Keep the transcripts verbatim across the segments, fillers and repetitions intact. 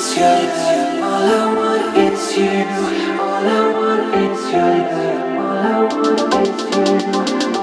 is your love. All I want is you. All I want is your love. All I want is you.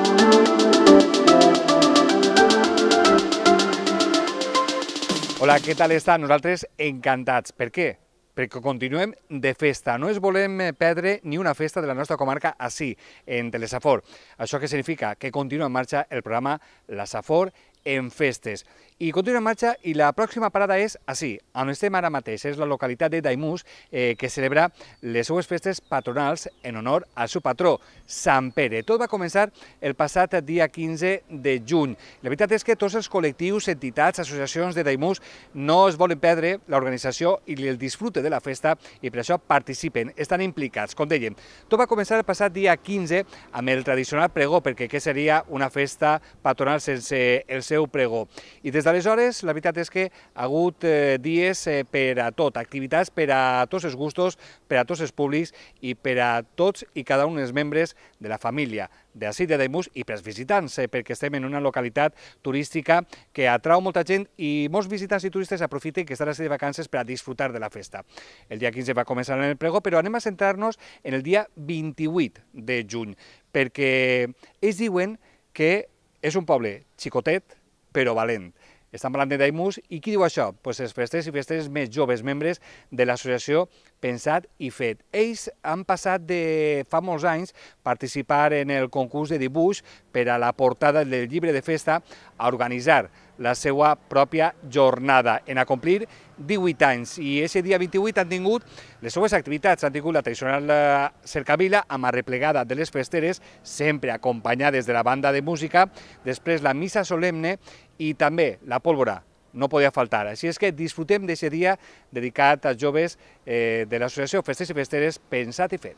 Hola, què tal està? Nosaltres encantats. Per què? Perquè continuem de festa. No es volem perdre ni una festa de la nostra comarca així, en Telesafor. Això què significa? Que continua en marxa el programa La Safor en festes. I continua en marxa i la pròxima parada és així, on estem ara mateix. És la localitat de Daimús, eh, que celebra les seues festes patronals en honor al seu patró, Sant Pere. Tot va començar el passat dia quinze de juny. La veritat és que tots els col·lectius, entitats, associacions de Daimús no es volen perdre l'organització i el disfrute de la festa i per això participen, estan implicats. Com dèiem, tot va començar el passat dia quinze amb el tradicional pregó, perquè què seria una festa patronal sense el seu pregó. I des d'aleshores, la veritat és que ha hagut eh, dies eh, per a tot, activitats per a tots els gustos, per a tots els públics i per a tots i cada un dels membres de la família d'ací de Daimús i per als visitants, eh, perquè estem en una localitat turística que atrau molta gent i molts visitants i turistes aprofiten que estan així de vacances per a disfrutar de la festa. El dia quinze va començar en el pregó, però anem a centrar-nos en el dia vint-i-vuit de juny, perquè ells diuen que és un poble xicotet, però valent. Estan parlant de Daimús i qui diu això? Pues els festers i festeres més joves, membres de l'associació Pensat i Fet. Ells han passat de fa molts anys participar en el concurs de dibuix per a la portada del llibre de festa a organitzar la seva pròpia jornada, en a complir divuit anys. I aquest dia vint-i-vuit han tingut les seues activitats, han tingut la tradicional cercavila amb arreplegada de les festeres, sempre acompanyades de la banda de música, després la missa solemne i també la pólvora. No podia faltar. Així és que disfrutem d'aquest dia dedicat als joves eh, de l'associació Festes i Festeres Pensat i Fet.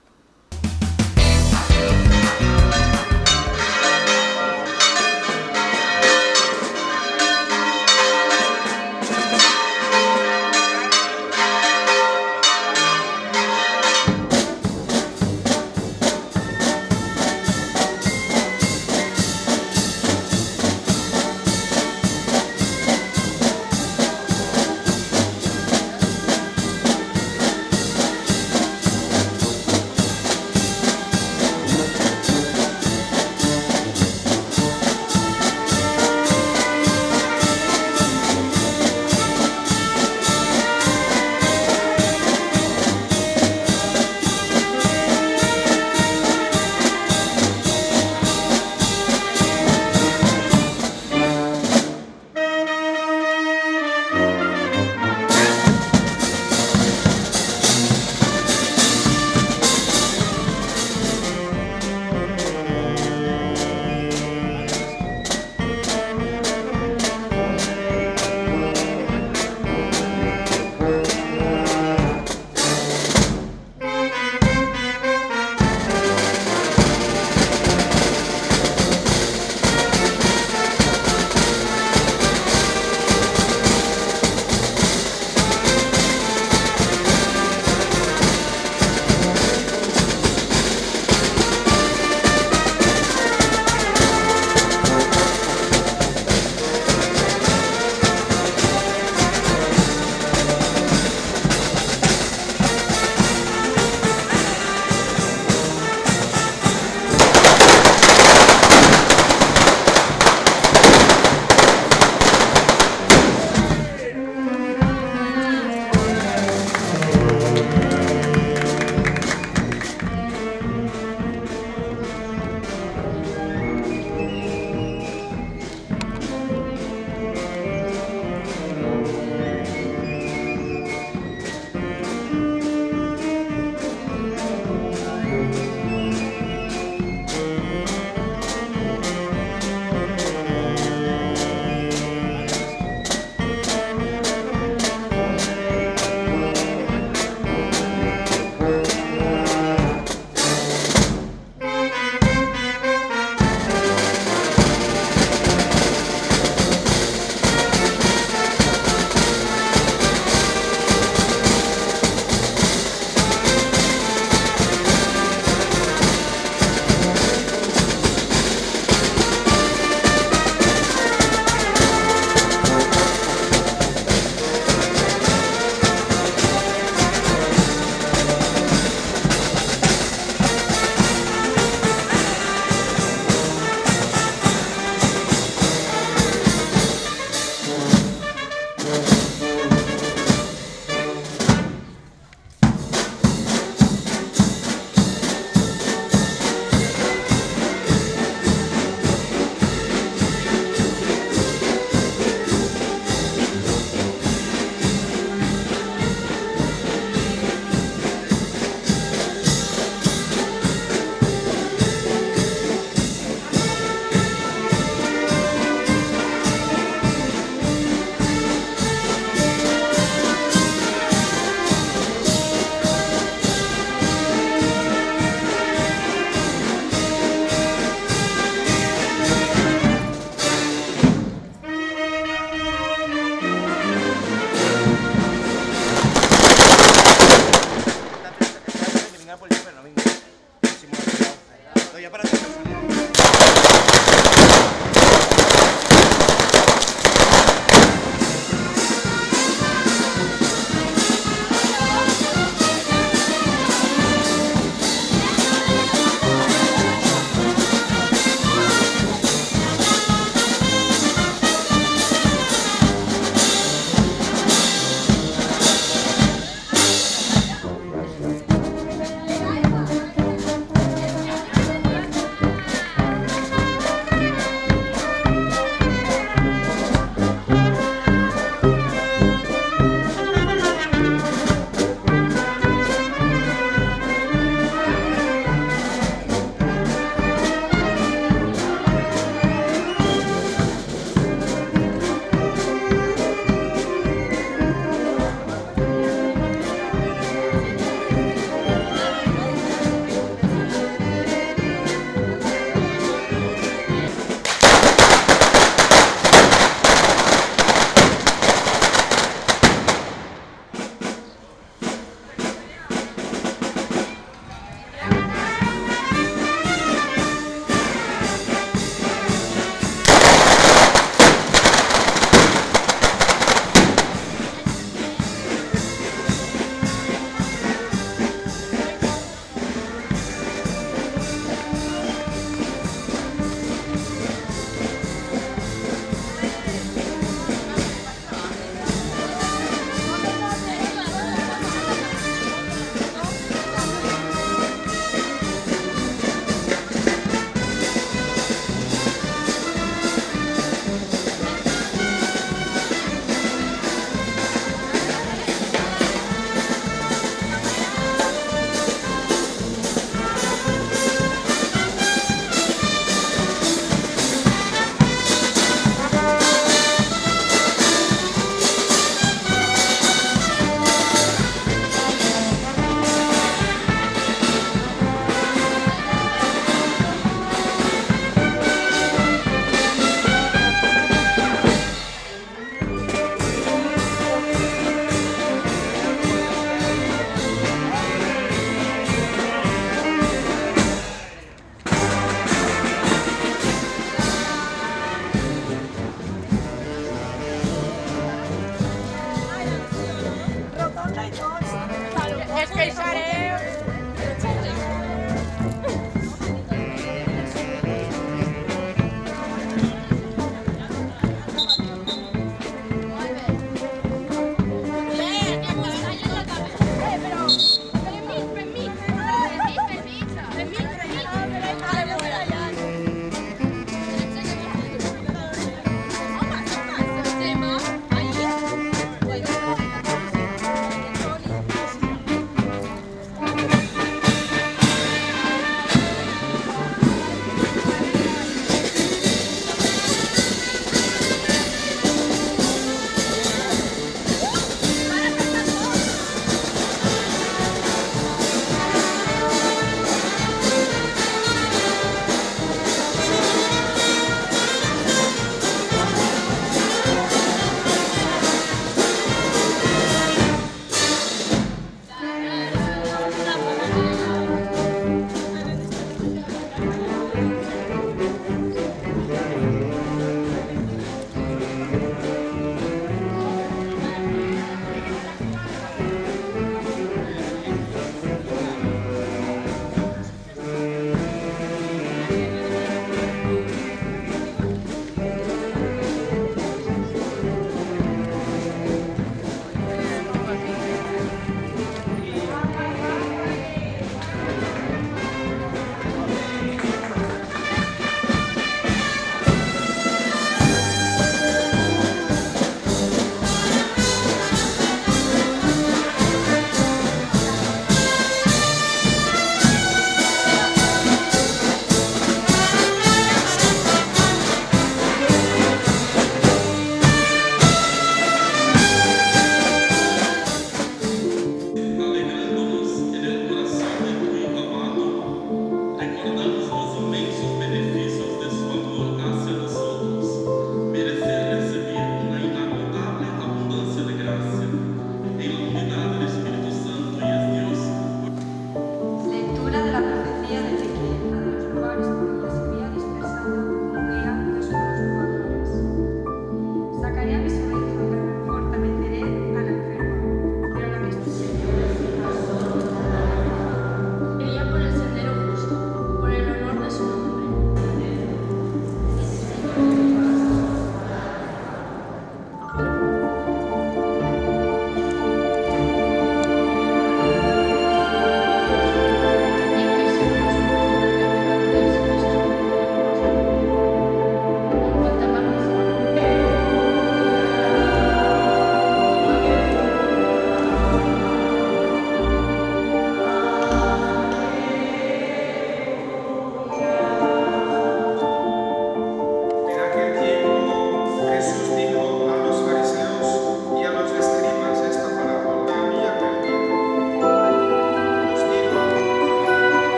És que hi sereu.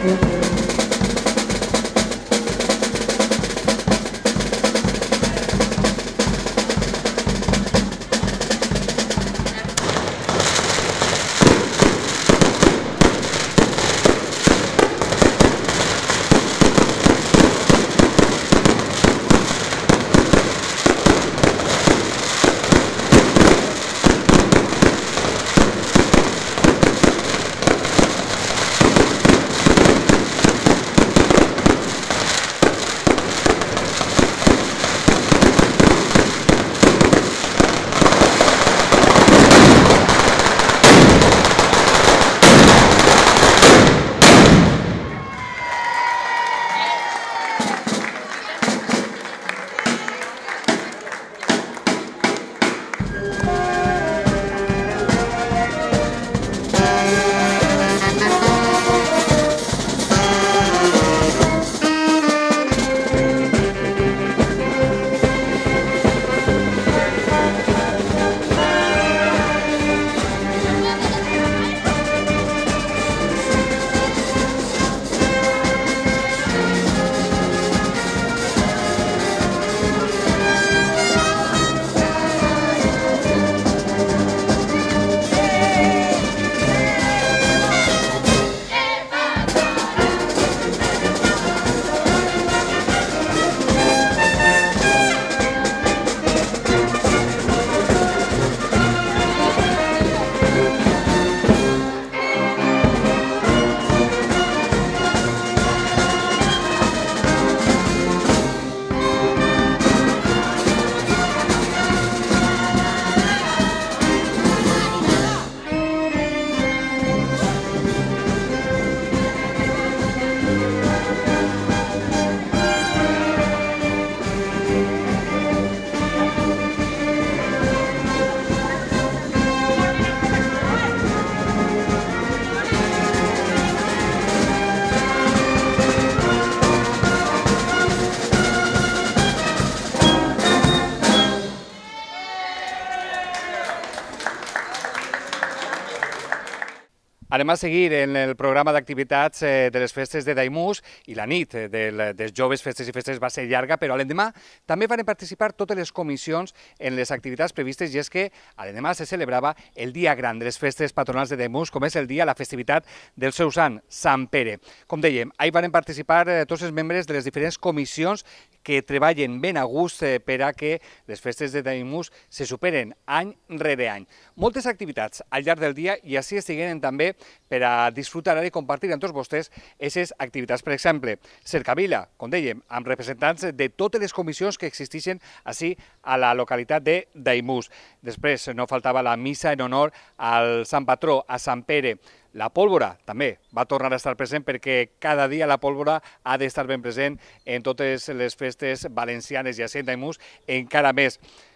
Anem a seguir en el programa d'activitats eh, de les festes de Daimús i la nit eh, del, dels joves festes i festes va ser llarga, però a l'endemà també van participar totes les comissions en les activitats previstes i és que a l'endemà se celebrava el dia gran de les festes patronals de Daimús, com és el dia, la festivitat del seu sant, Sant Pere. Com dèiem, ahir van participar eh, tots els membres de les diferents comissions que treballen ben a gust eh, per a que les festes de Daimús se superen any rere any. Moltes activitats al llarg del dia i així estigueren també per a disfrutar i compartir amb tots vostès aquestes activitats. Per exemple, cercavila, com dèiem, amb representants de totes les comissions que existeixen així a la localitat de Daimús. Després no faltava la missa en honor al Sant Patró, a Sant Pere. La pólvora també va tornar a estar present perquè cada dia la pólvora ha d'estar ben present en totes les festes valencianes i així en Daimús encara més.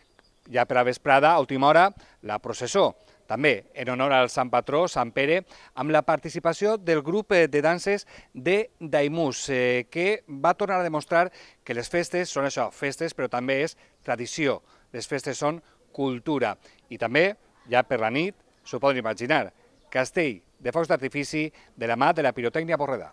Ja per a vesprada, a última hora, la processó, també en honor al Sant Patró, Sant Pere, amb la participació del grup de danses de Daimús, eh, que va tornar a demostrar que les festes són això, festes, però també és tradició. Les festes són cultura. I també, ja per la nit, s'ho poden imaginar, castell de focs d'artifici de la mà de la pirotècnia Borredà.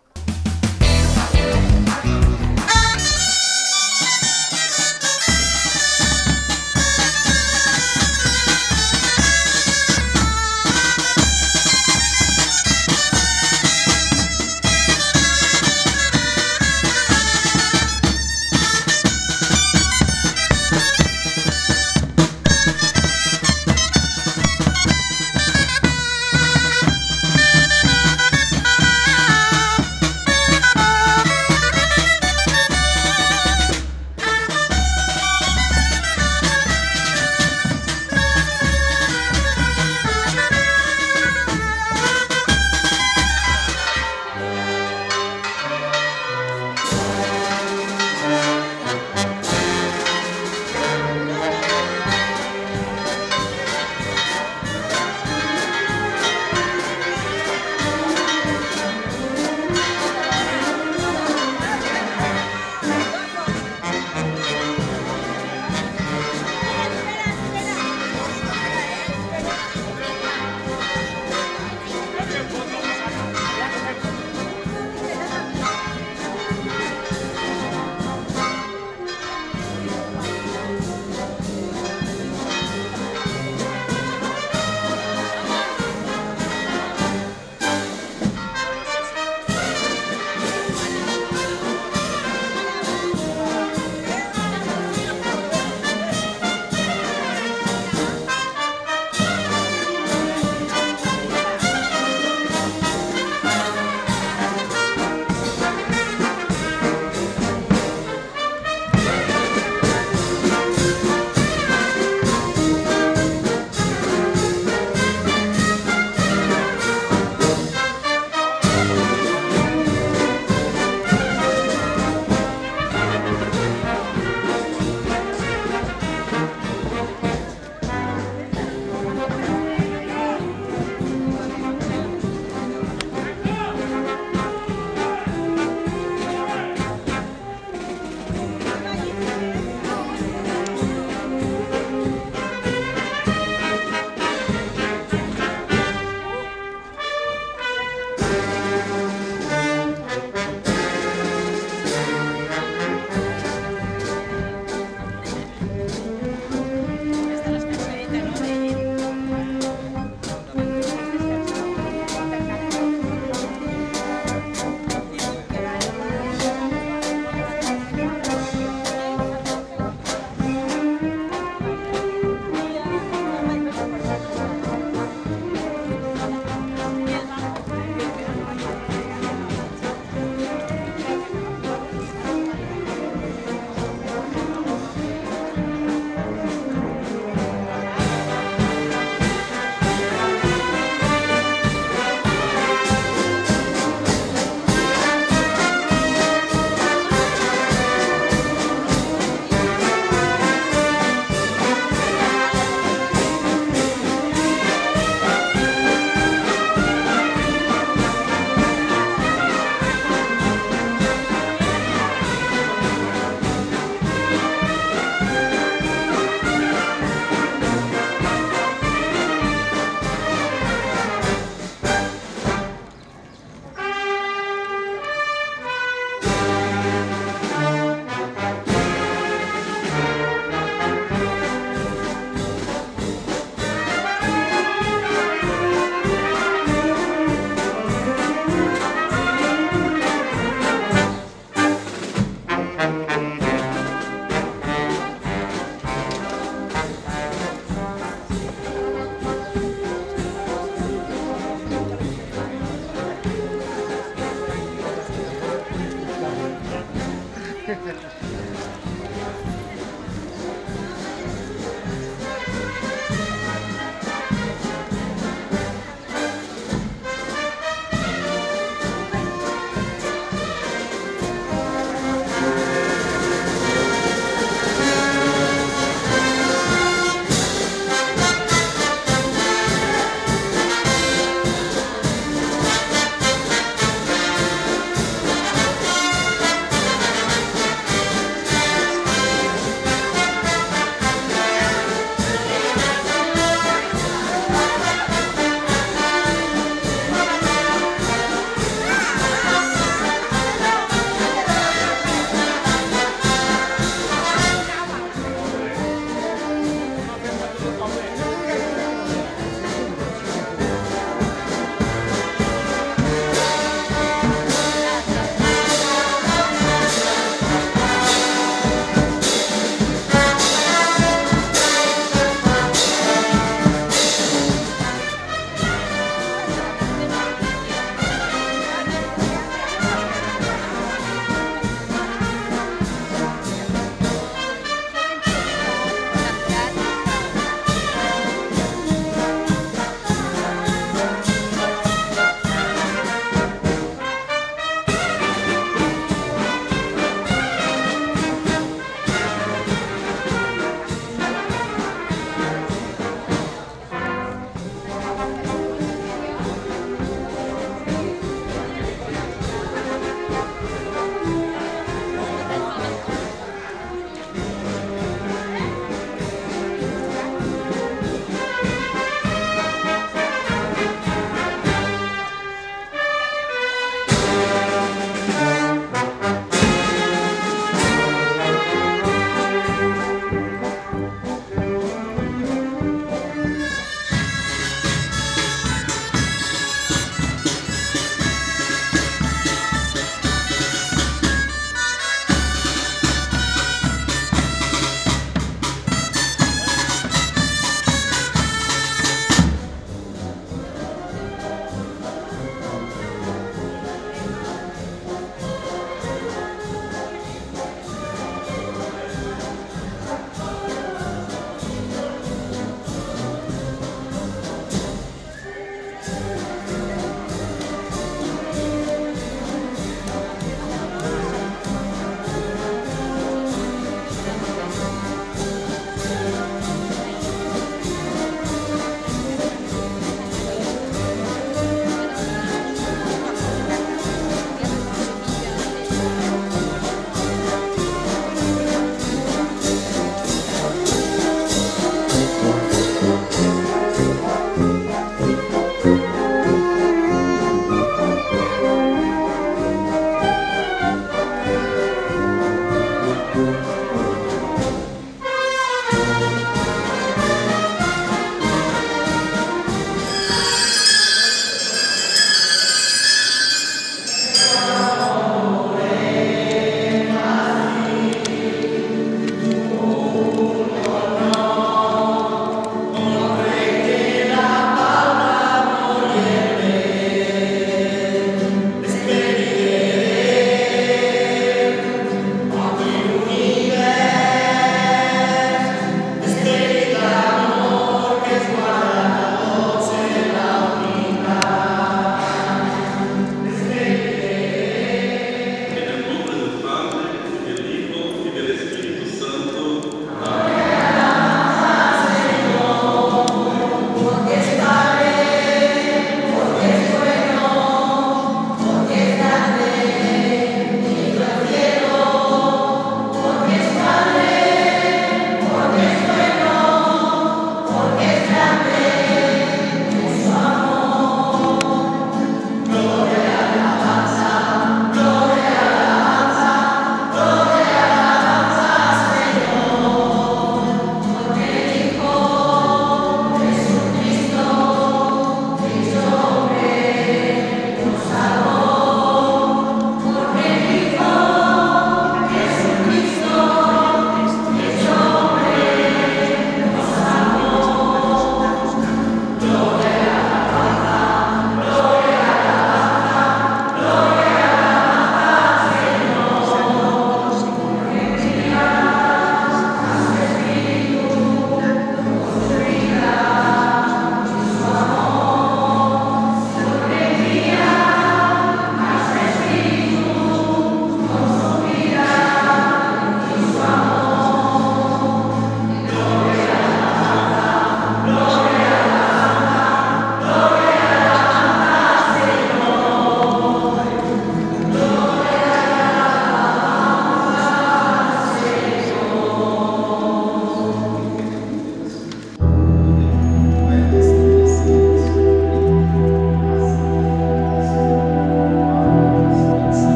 Stay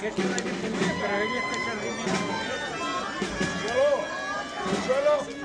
que es una disciplina, pero ella es que se ríe. Suelo, suelo.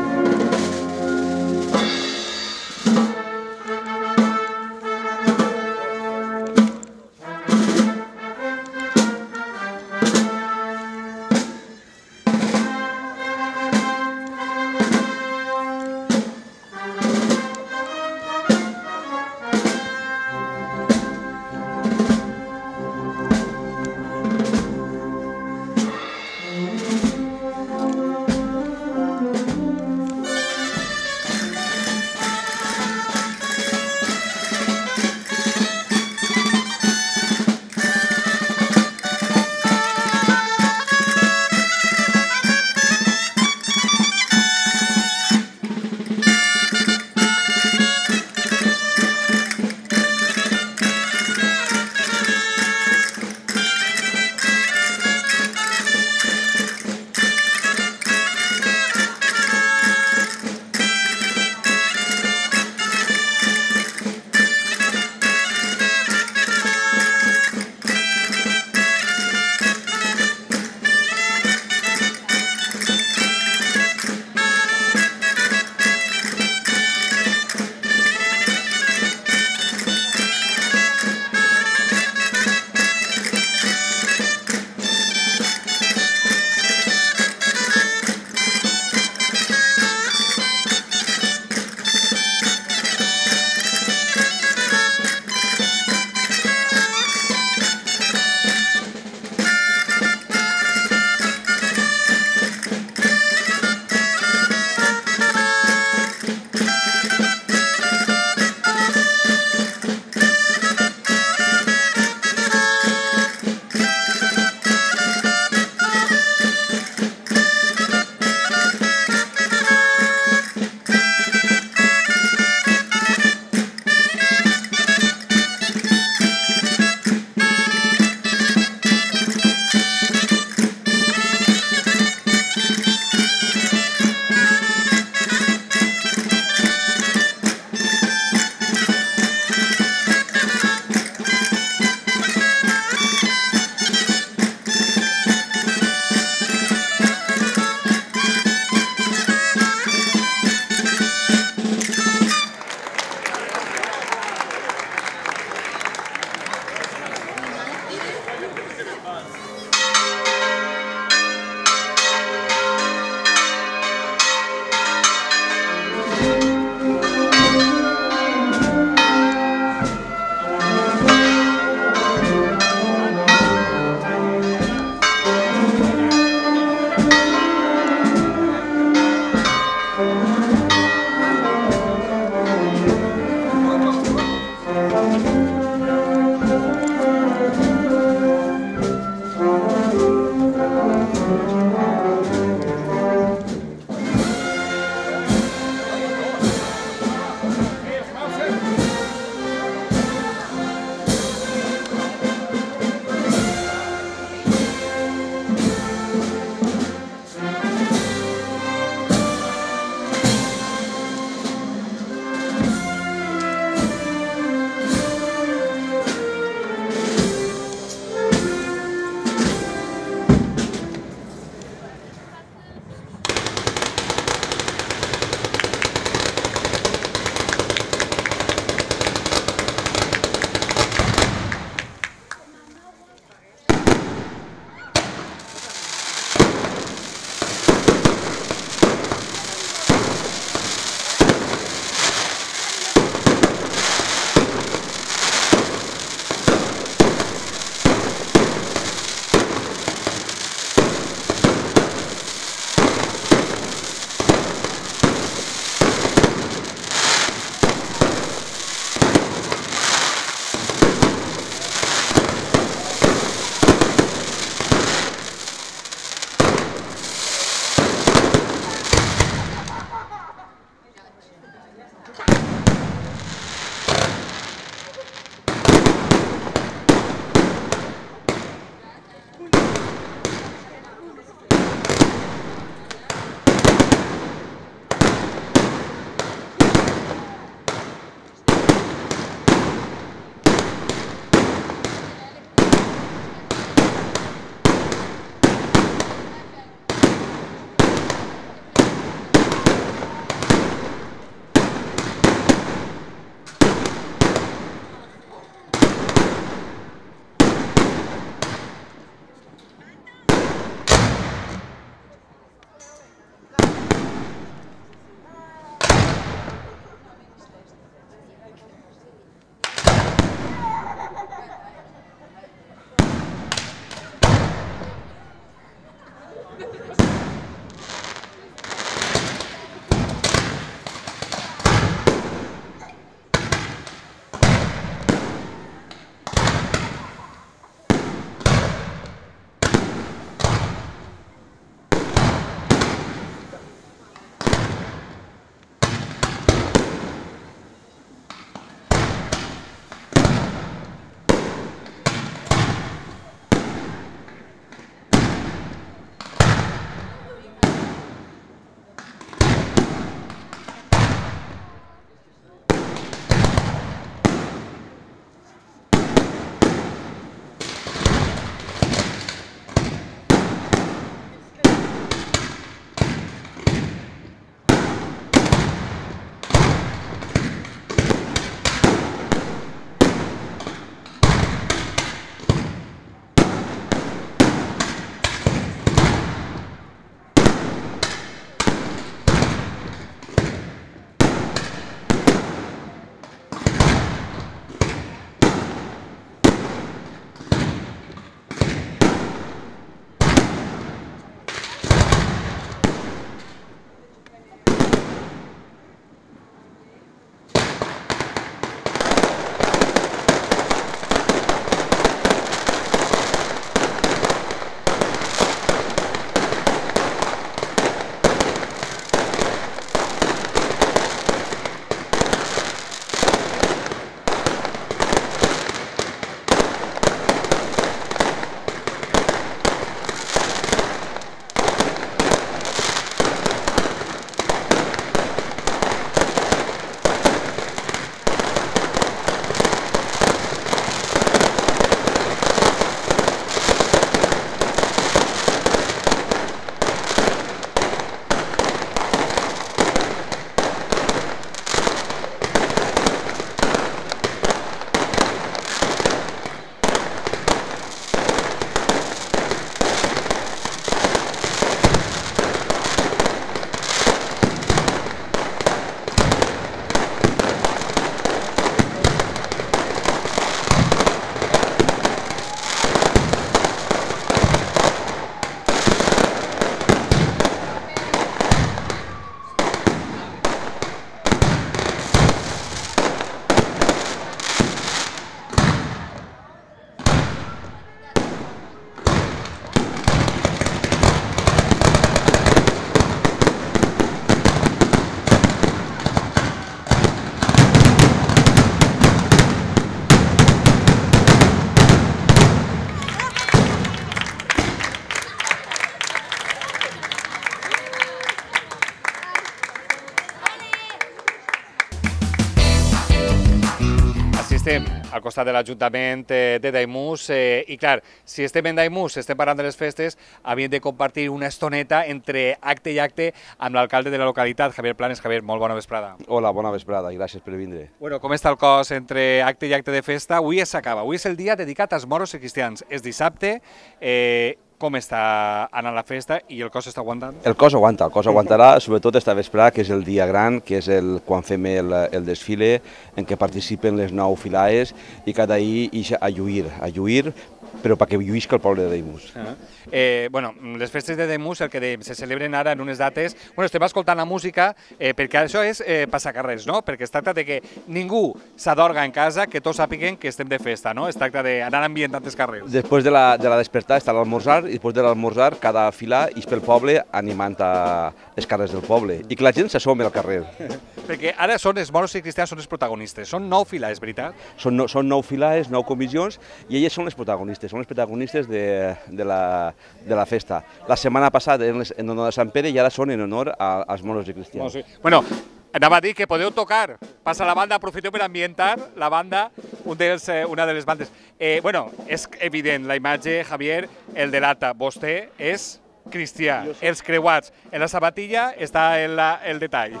estem al costat de l'Ajuntament eh, de Daimús eh, i, clar, si estem en Daimús, estem parlant de les festes, havíem de compartir una estoneta entre acte i acte amb l'alcalde de la localitat, Javier Planes. Javier, molt bona vesprada. Hola, bona vesprada i gràcies per vindre. Bueno, com està el cos entre acte i acte de festa? Avui s'acaba, avui és el dia dedicat als moros i cristians. És dissabte, eh, com està anant la festa i el cos està aguantant? El cos aguanta, el cos aguantarà, sobretot esta vesprada, que és el dia gran, que és el, quan fem el, el desfile, en què participen les nou filaes i cada ahir ixa a lluir, a lluir, però perquè lluïsca el poble de Daimús. Ah. Eh, bueno, les festes de Daimús, el que dèiem, se celebren ara en unes dates... Bueno, estem escoltant la música, eh, perquè això és eh, passacarrers, no? Perquè es tracta de que ningú s'adorga en casa, que tots sàpiguen que estem de festa, no? Es tracta d'anar ambientant els carrers. Després de la, de la despertar està l'almorzar, i després de l'almorzar cada filà ix pel poble animant a les carrers del poble, i que la gent s'assome al carrer. Perquè ara són els moros i cristians, són els protagonistes. Són nou files, és veritat? Són, no, són nou filaes, nou comissions, i elles són les protagonistes, són les protagonistes de, de, la, de la festa. La setmana passada eren les, en honor a Sant Pere i ara són en honor a, als moros i cristians. Oh, sí. Bueno, anava a dir que podeu tocar. Passa la banda, aprofiteu per ambientar la banda, un dels, eh, una de les bandes. Eh, bueno, és evident, la imatge, Javier, el delata. Vostè és cristià, els creuats. En la sabatilla està el, el detall.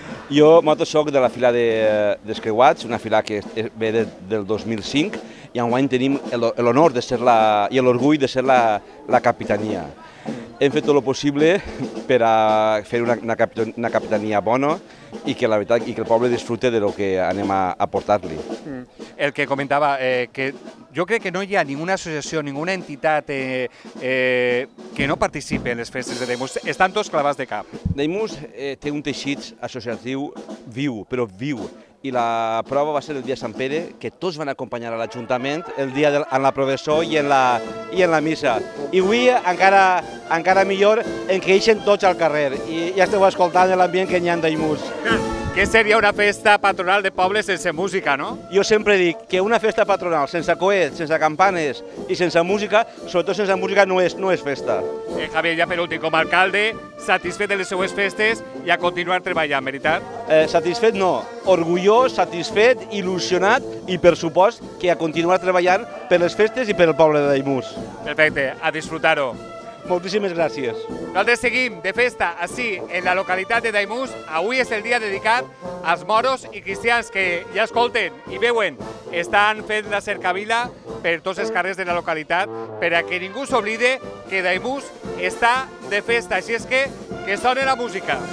Jo, nosaltres soc de la fila de, dels creuats, una fila que ve de, del dos mil cinc, i enguany tenim l'honor de ser la, i l'orgull de ser la, la capitania. Hem fet tot el possible per a fer una, una, una capitania bona i que la veritat i que el poble disfrute de lo que anem a, a portar-li. Mm. El que comentava, eh, que jo crec que no hi ha ninguna associació, ninguna entitat eh, eh, que no participi en les festes de Daimús. Estan tots clavats de cap. Daimús eh, té un teixit associatiu viu, però viu. I la prova va ser el dia Sant Pere, que tots van acompanyar a l'Ajuntament el dia de, en la professó i en la, i en la missa. I avui encara, encara millor en què ixen tots al carrer i ja esteu escoltant l'ambient que hi ha en Daimús. Que seria una festa patronal de poble sense música, no? Jo sempre dic que una festa patronal sense coets, sense campanes i sense música, sobretot sense música, no és, no és festa. Eh, Javier, ja per últim, com a alcalde, satisfet de les seues festes i a continuar treballant, veritat? Eh, satisfet no, orgullós, satisfet, il·lusionat i, per supost, que a continuar treballant per les festes i per el poble de Daimús. Perfecte, a disfrutar-ho. Moltíssimes gràcies. Nosaltres seguim de festa així en la localitat de Daimús. Avui és el dia dedicat als moros i cristians que ja escolten i veuen. Estan fent la cercavila per tots els carrers de la localitat per a que ningú s'oblide que Daimús està de festa. Així és que que soni la música.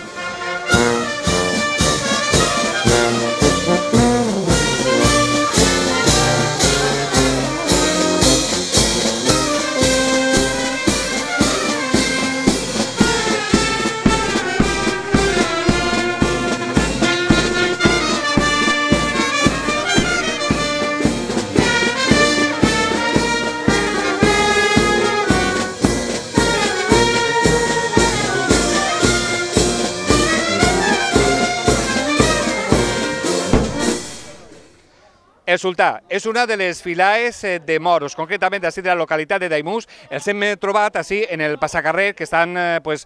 El sultà és una de les filaes de moros, concretament d'ací de la localitat de Daimús. Els hem trobat així en el passacarrer, que estan eh, pues,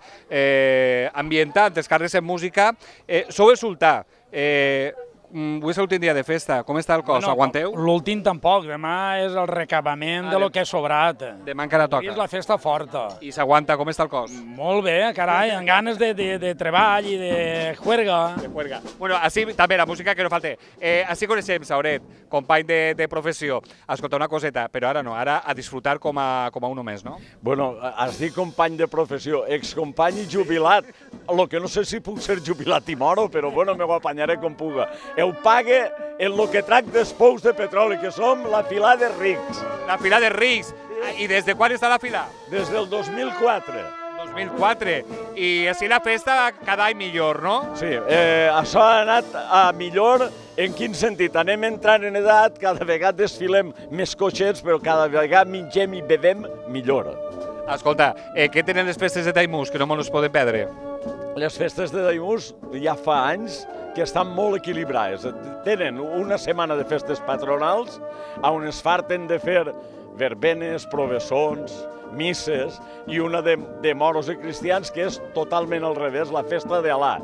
eh, ambientant els carrers en música. Eh, sou el sultà. Eh, Avui és l'últim dia de festa. Com està el cos? Bueno, aguanteu? L'últim tampoc. Demà és el recabament Ah, de lo de- que ha sobrat. Demà encara Avui toca. és la festa forta. I s'aguanta. Com està el cos? Molt bé, carai, amb ganes de, de, de treball i de juerga. De juerga. Bueno, així també la música que no falte. Eh, així coneixem Sauret, company de, de professió. Escolta una coseta, però ara no, ara a disfrutar com a, com a un només, no? Bueno, has dit company de professió, excompany i jubilat. Lo que no sé si puc ser jubilat i moro, però bueno, me ho apanyaré com puga. Eu pague en lo que tracta els pous de petroli, que som la fila de rics. La fila de rics. I des de quan està la fila? Des del dos mil quatre. dos mil quatre. I així la festa cada any millor, no? Sí, eh, això ha anat a millor. En quin sentit? Anem entrant en edat, cada vegada desfilem més cotxets, però cada vegada mengem i bevem millor. Escolta, eh, què tenen les festes de Daimús que no mos les poden perdre? Les festes de Daimús ja fa anys que estan molt equilibrades. Tenen una setmana de festes patronals on es farten de fer verbenes, professons, misses i una de, de moros i cristians que és totalment al revés, la festa d'Alà.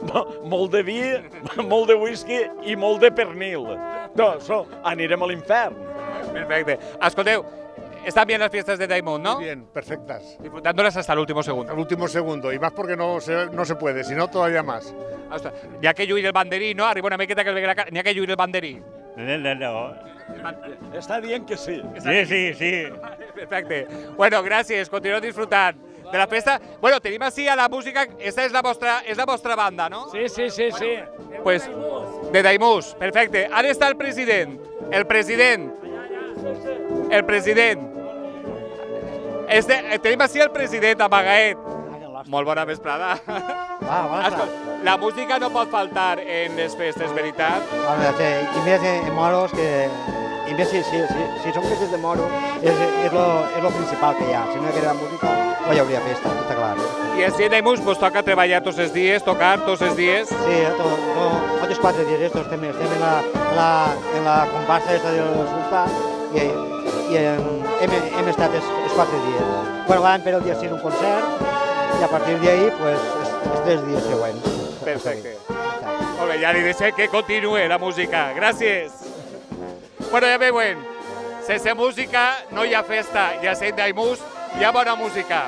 molt de vi, molt de whisky i molt de pernil. No, so, anirem a l'infern. Perfecte. Escolteu, están bien las fiestas de Daimon, ¿no? Muy bien, perfectas. Disfrutándolas hasta el último segundo. Al último segundo, y más porque no se, no se puede, si no todavía más. Ostres, n'hi ha que lluir el banderí, no? Arriba una miqueta que el ve la cara. N'hi ha que lluir el banderí. No, no, no. Està dient que sí. Sí, sí, sí. Perfecte. Bueno, gràcies. Continueu disfrutant de la festa. Bueno, tenim així a la música. Esta és la vostra, és la vostra banda, no? Sí, sí, sí, sí. Pues, de Daimús. Perfecte. Ara està el president. El president. El president. Este, tenim així el president, Amagaet. Molt bona vesprada. Ah, bona Escolta, la música no pot faltar en les festes, veritat? A veure, i més en moros, que, i més si, si, si, si són festes de moro, és, és, lo, és lo principal que hi ha. Si no hi haguera música, no hi hauria festa, està clar. I així en Daimús pues, toca treballar tots els dies, tocar tots els dies? Sí, to, to, tots els quatre dies estos estem, estem en, la, en, la, en la comparsa esta del sultà i, i hem, hem, hem estat els, els quatre dies. Bueno, vam fer el dia sis un concert i a partir d'ahir, pues, els, els tres dies següents. Perfecte. Molt bé, ja li deixem que continuï la música. Gràcies. Bueno, ja veuen, sense música no hi ha festa, i a Sant Daimús hi ha bona música.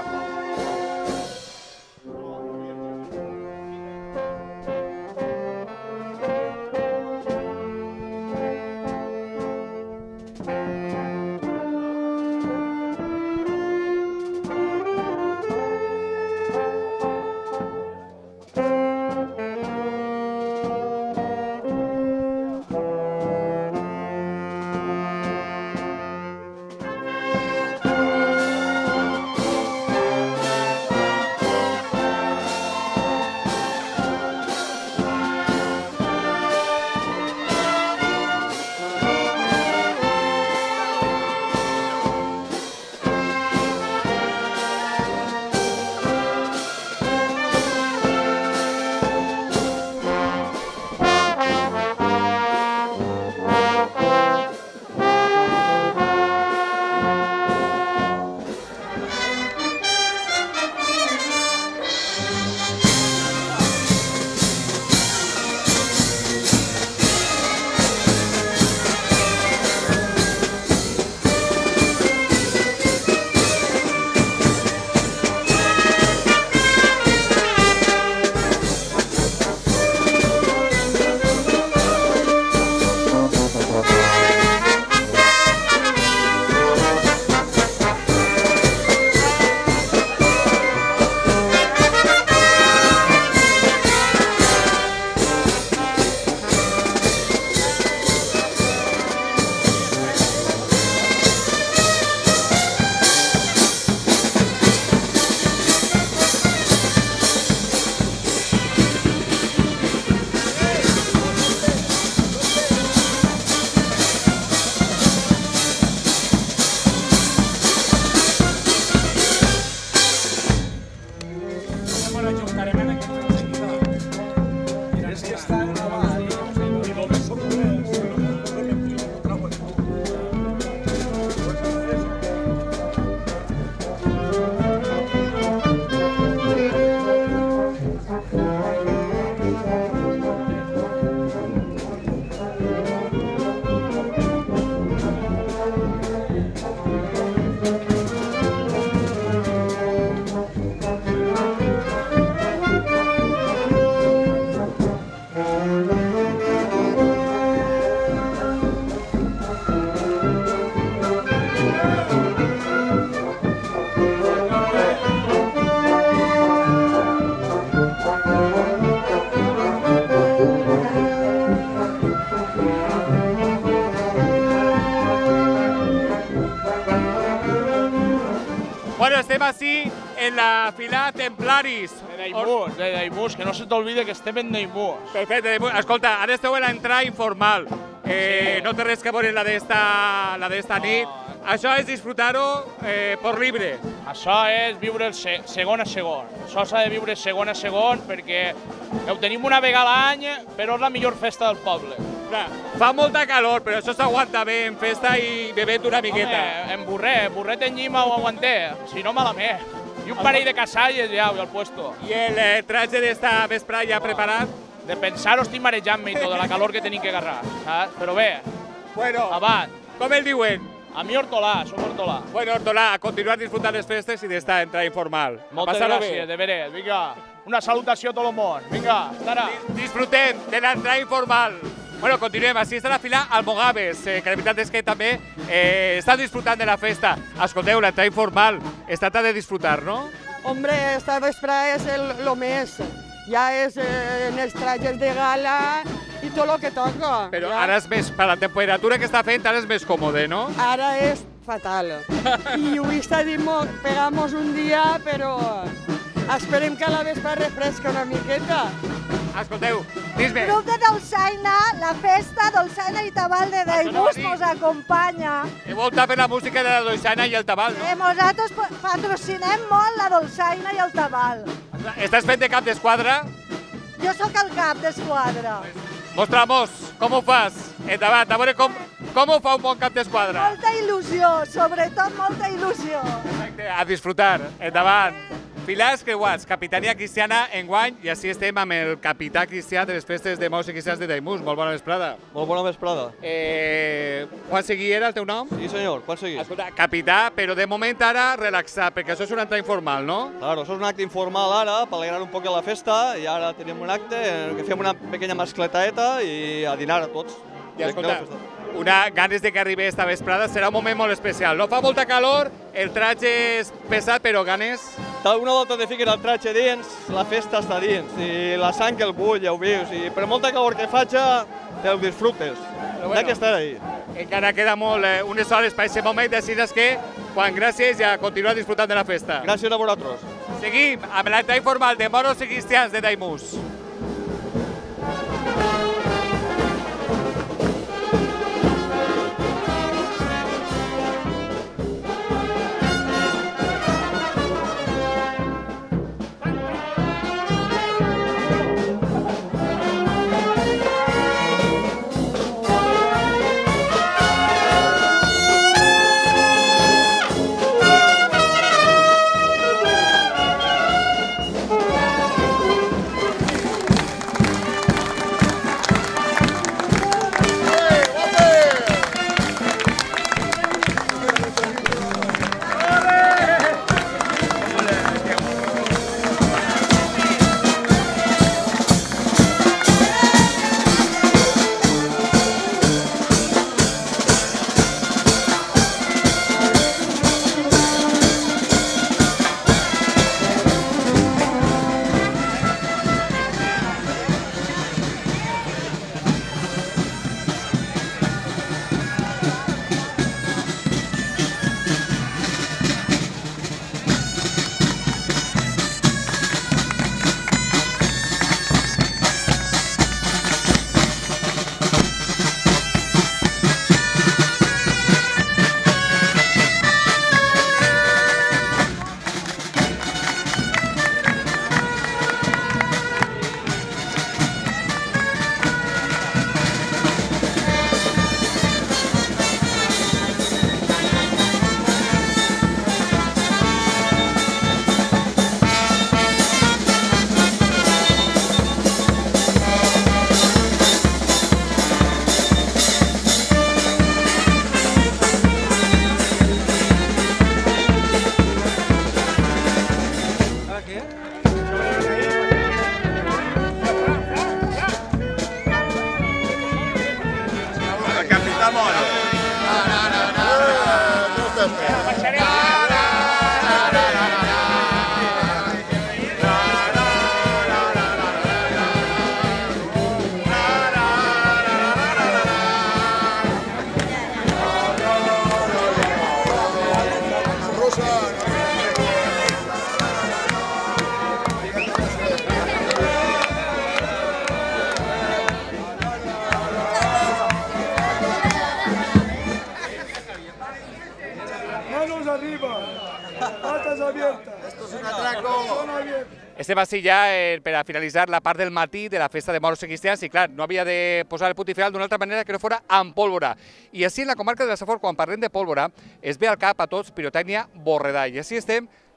Bueno, estem així en la fila Templaris. De Daimús, de Daimús, que no se t'olvide que estem en Daimús. Perfecte, Daimús. Escolta, ara esteu en l'entrada informal. Eh, no té res que veure la d'esta la d'esta nit. Això és disfrutar-ho eh, per libre. Això és viure el se segon a segon. Això s'ha de viure segon a segon perquè ho tenim una vegada a l'any, però és la millor festa del poble. Clar, fa molta calor, però això s'aguanta bé en festa i bevent una miqueta. Home, en burret, burret en llima ho aguanté, si no malament. I un parell de casalles ja, al puesto. I el eh, traje d'esta vespre ja preparat? De pensar-ho estic marejant-me i tot, de la calor que tenim que agarrar, saps? Però bé, Bueno, avant. com el diuen? A mi Hortolà, som Hortolà. Bueno, Hortolà, a continuar disfrutant les festes i d'esta entrada informal. Moltes gràcies, de veres, vinga. Una salutació a tot el món, vinga, estarà. Disfrutem de l'entrada informal. Bueno, continuem, així està la fila Almogaves, eh, que la veritat és que també eh, estan disfrutant de la festa. Escolteu, l'entrada informal, es trata de disfrutar, ¿no? Hombre, esta vesprada es el, lo més. Ja és eh, en els trajes de gala i tot el que toca. Però ja. ara és més, per la temperatura que està fent, ara és més còmode, no? Ara és fatal. I avui està dient, pegamos un dia, però esperem que a la vespa refresca una miqueta. Escolteu, dis-me. Grup de Dolçaina, la festa Dolçaina i Tabal de Daimús mos acompanya. Heu optat per la música de la Dolçaina i el Tabal, no? Eh, nosaltres patrocinem molt la Dolçaina i el Tabal. Estàs fent de cap d'esquadra? Jo sóc el cap d'esquadra. Mostra'mos, com ho fas? Endavant, a veure com, com ho fa un bon cap d'esquadra. Molta il·lusió, sobretot molta il·lusió. Exacte, a disfrutar, endavant. Filars creuats, Capitania Cristiana enguany, i així estem amb el capità cristià de les festes de Morts i Cristians de Daimús. Molt bona vesprada. Molt bona vesprada. Eh, Juan Seguí era el teu nom? Sí, senyor, Juan Seguí. Escolta, capità, però de moment ara relaxar, perquè això és un acte informal, no? Claro, això és un acte informal ara, per alegrar un poc la festa, i ara tenim un acte en què fem una pequeña mascletaeta i a dinar a tots. I escolta, una ganes de que arribi esta vesprada, serà un moment molt especial. No fa molta calor, el traje és pesat, però ganes... Una volta te fiques el traje dins, la festa està dins, i la sang que el bull, ja ho veus, i per molta calor que faci, te ho disfrutes. Bueno, hi ha que estar ahí. Encara queda molt, eh, unes hores per aquest moment, així és que, quan gràcies, ja continuar disfrutant de la festa. Gràcies a vosaltres. Seguim amb l'acte informal de Moros i Cristians de Daimús. Estem així ja eh, per a finalitzar la part del matí de la festa de Moros i Cristians i clar, no havia de posar el punt i final d'una altra manera que no fora amb pólvora. I així en la comarca de la Safor, quan parlem de pólvora, es ve al cap a tots pirotècnia Borredà. I així estem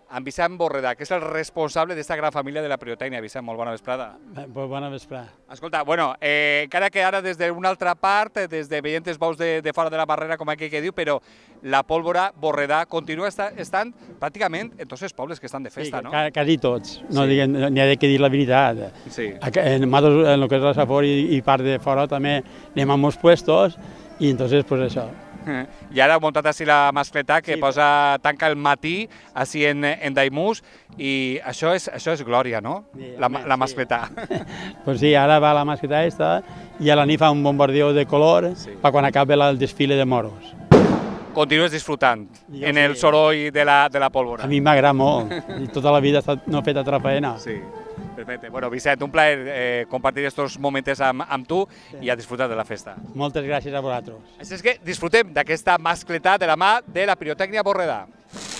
amb Vicent Borredà, que és el responsable d'aquesta gran família de la pirotècnia. Vicent, molt bona vesprada. Bona vesprada. Escolta, bueno, eh, encara que ara des d'una altra part, des de veient els bous de, de fora de la barrera, com aquell que diu, però la pólvora Borredà continua esta, estant pràcticament en tots els pobles que estan de festa, sí, no? Quasi tots, no sí. diguen, n'hi ha que dir la veritat. Sí. En, nosaltres, en el que és la Safor i, i part de fora també anem a molts puestos i entonces pues això. I ara ha muntat així la mascleta que sí, posa, tanca el matí així en, en Daimús i això és, això és glòria, no? Sí, la, la mascleta. Sí. Pues sí, ara va la mascleta esta i a la nit fa un bombardeo de color sí. per quan acabi el desfile de moros. Continues disfrutant jo en sí. el soroll de la, de la pólvora. A mi m'agrada molt i tota la vida no he fet altra feina. Sí. Perfecte. Bueno, Vicent, un plaer eh, compartir aquests moments amb, amb tu sí. i a disfrutar de la festa. Moltes gràcies a vosaltres. Així és que disfrutem d'aquesta mascleta de la mà de la pirotècnia Borredà.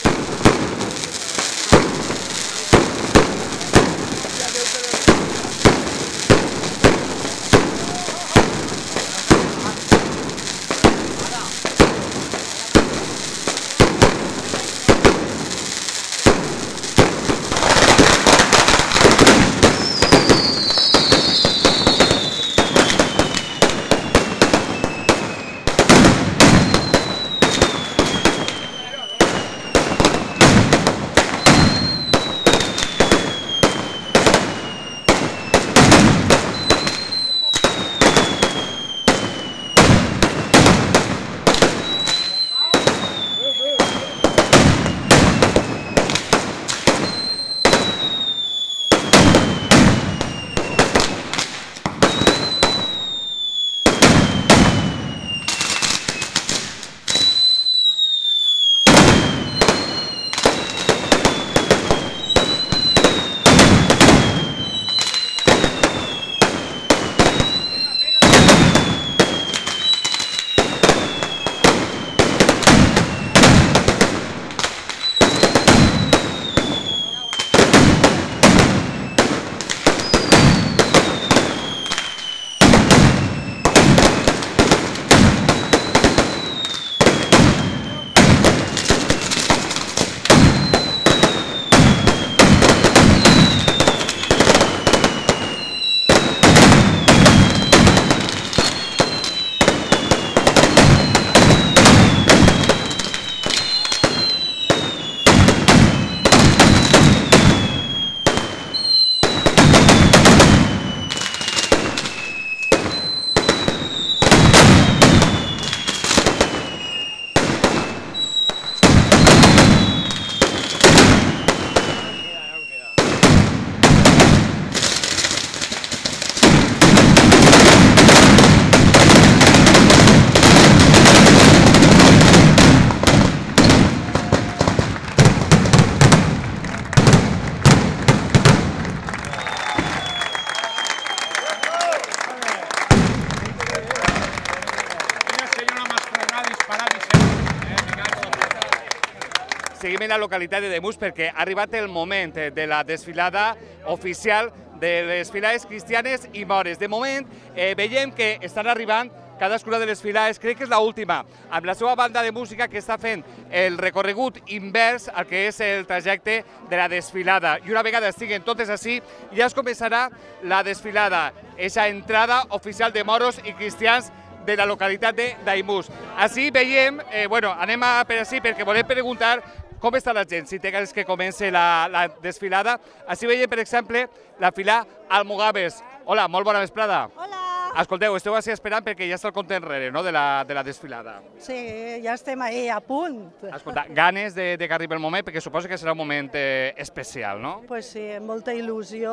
Seguim en la localitat de Daimús perquè ha arribat el moment de la desfilada oficial de les filades cristianes i mores. De moment eh, veiem que estan arribant cadascuna de les filades, crec que és l'última, amb la seva banda de música que està fent el recorregut invers al que és el trajecte de la desfilada. I una vegada estiguen totes així, ja es començarà la desfilada, aquesta entrada oficial de moros i cristians de la localitat de Daimús. Així veiem, eh, bueno, anem a per així perquè volem preguntar com està la gent, si té ganes que comenci la, la desfilada. Així veiem, per exemple, la fila Almogàvers. Hola, molt bona vesprada. Hola. Escolteu, esteu així esperant perquè ja està el compte enrere, no?, de la, de la desfilada. Sí, ja estem ahí, a punt. Escolta, ganes de, de que arribi el moment, perquè suposo que serà un moment eh, especial, no? Pues sí, amb molta il·lusió,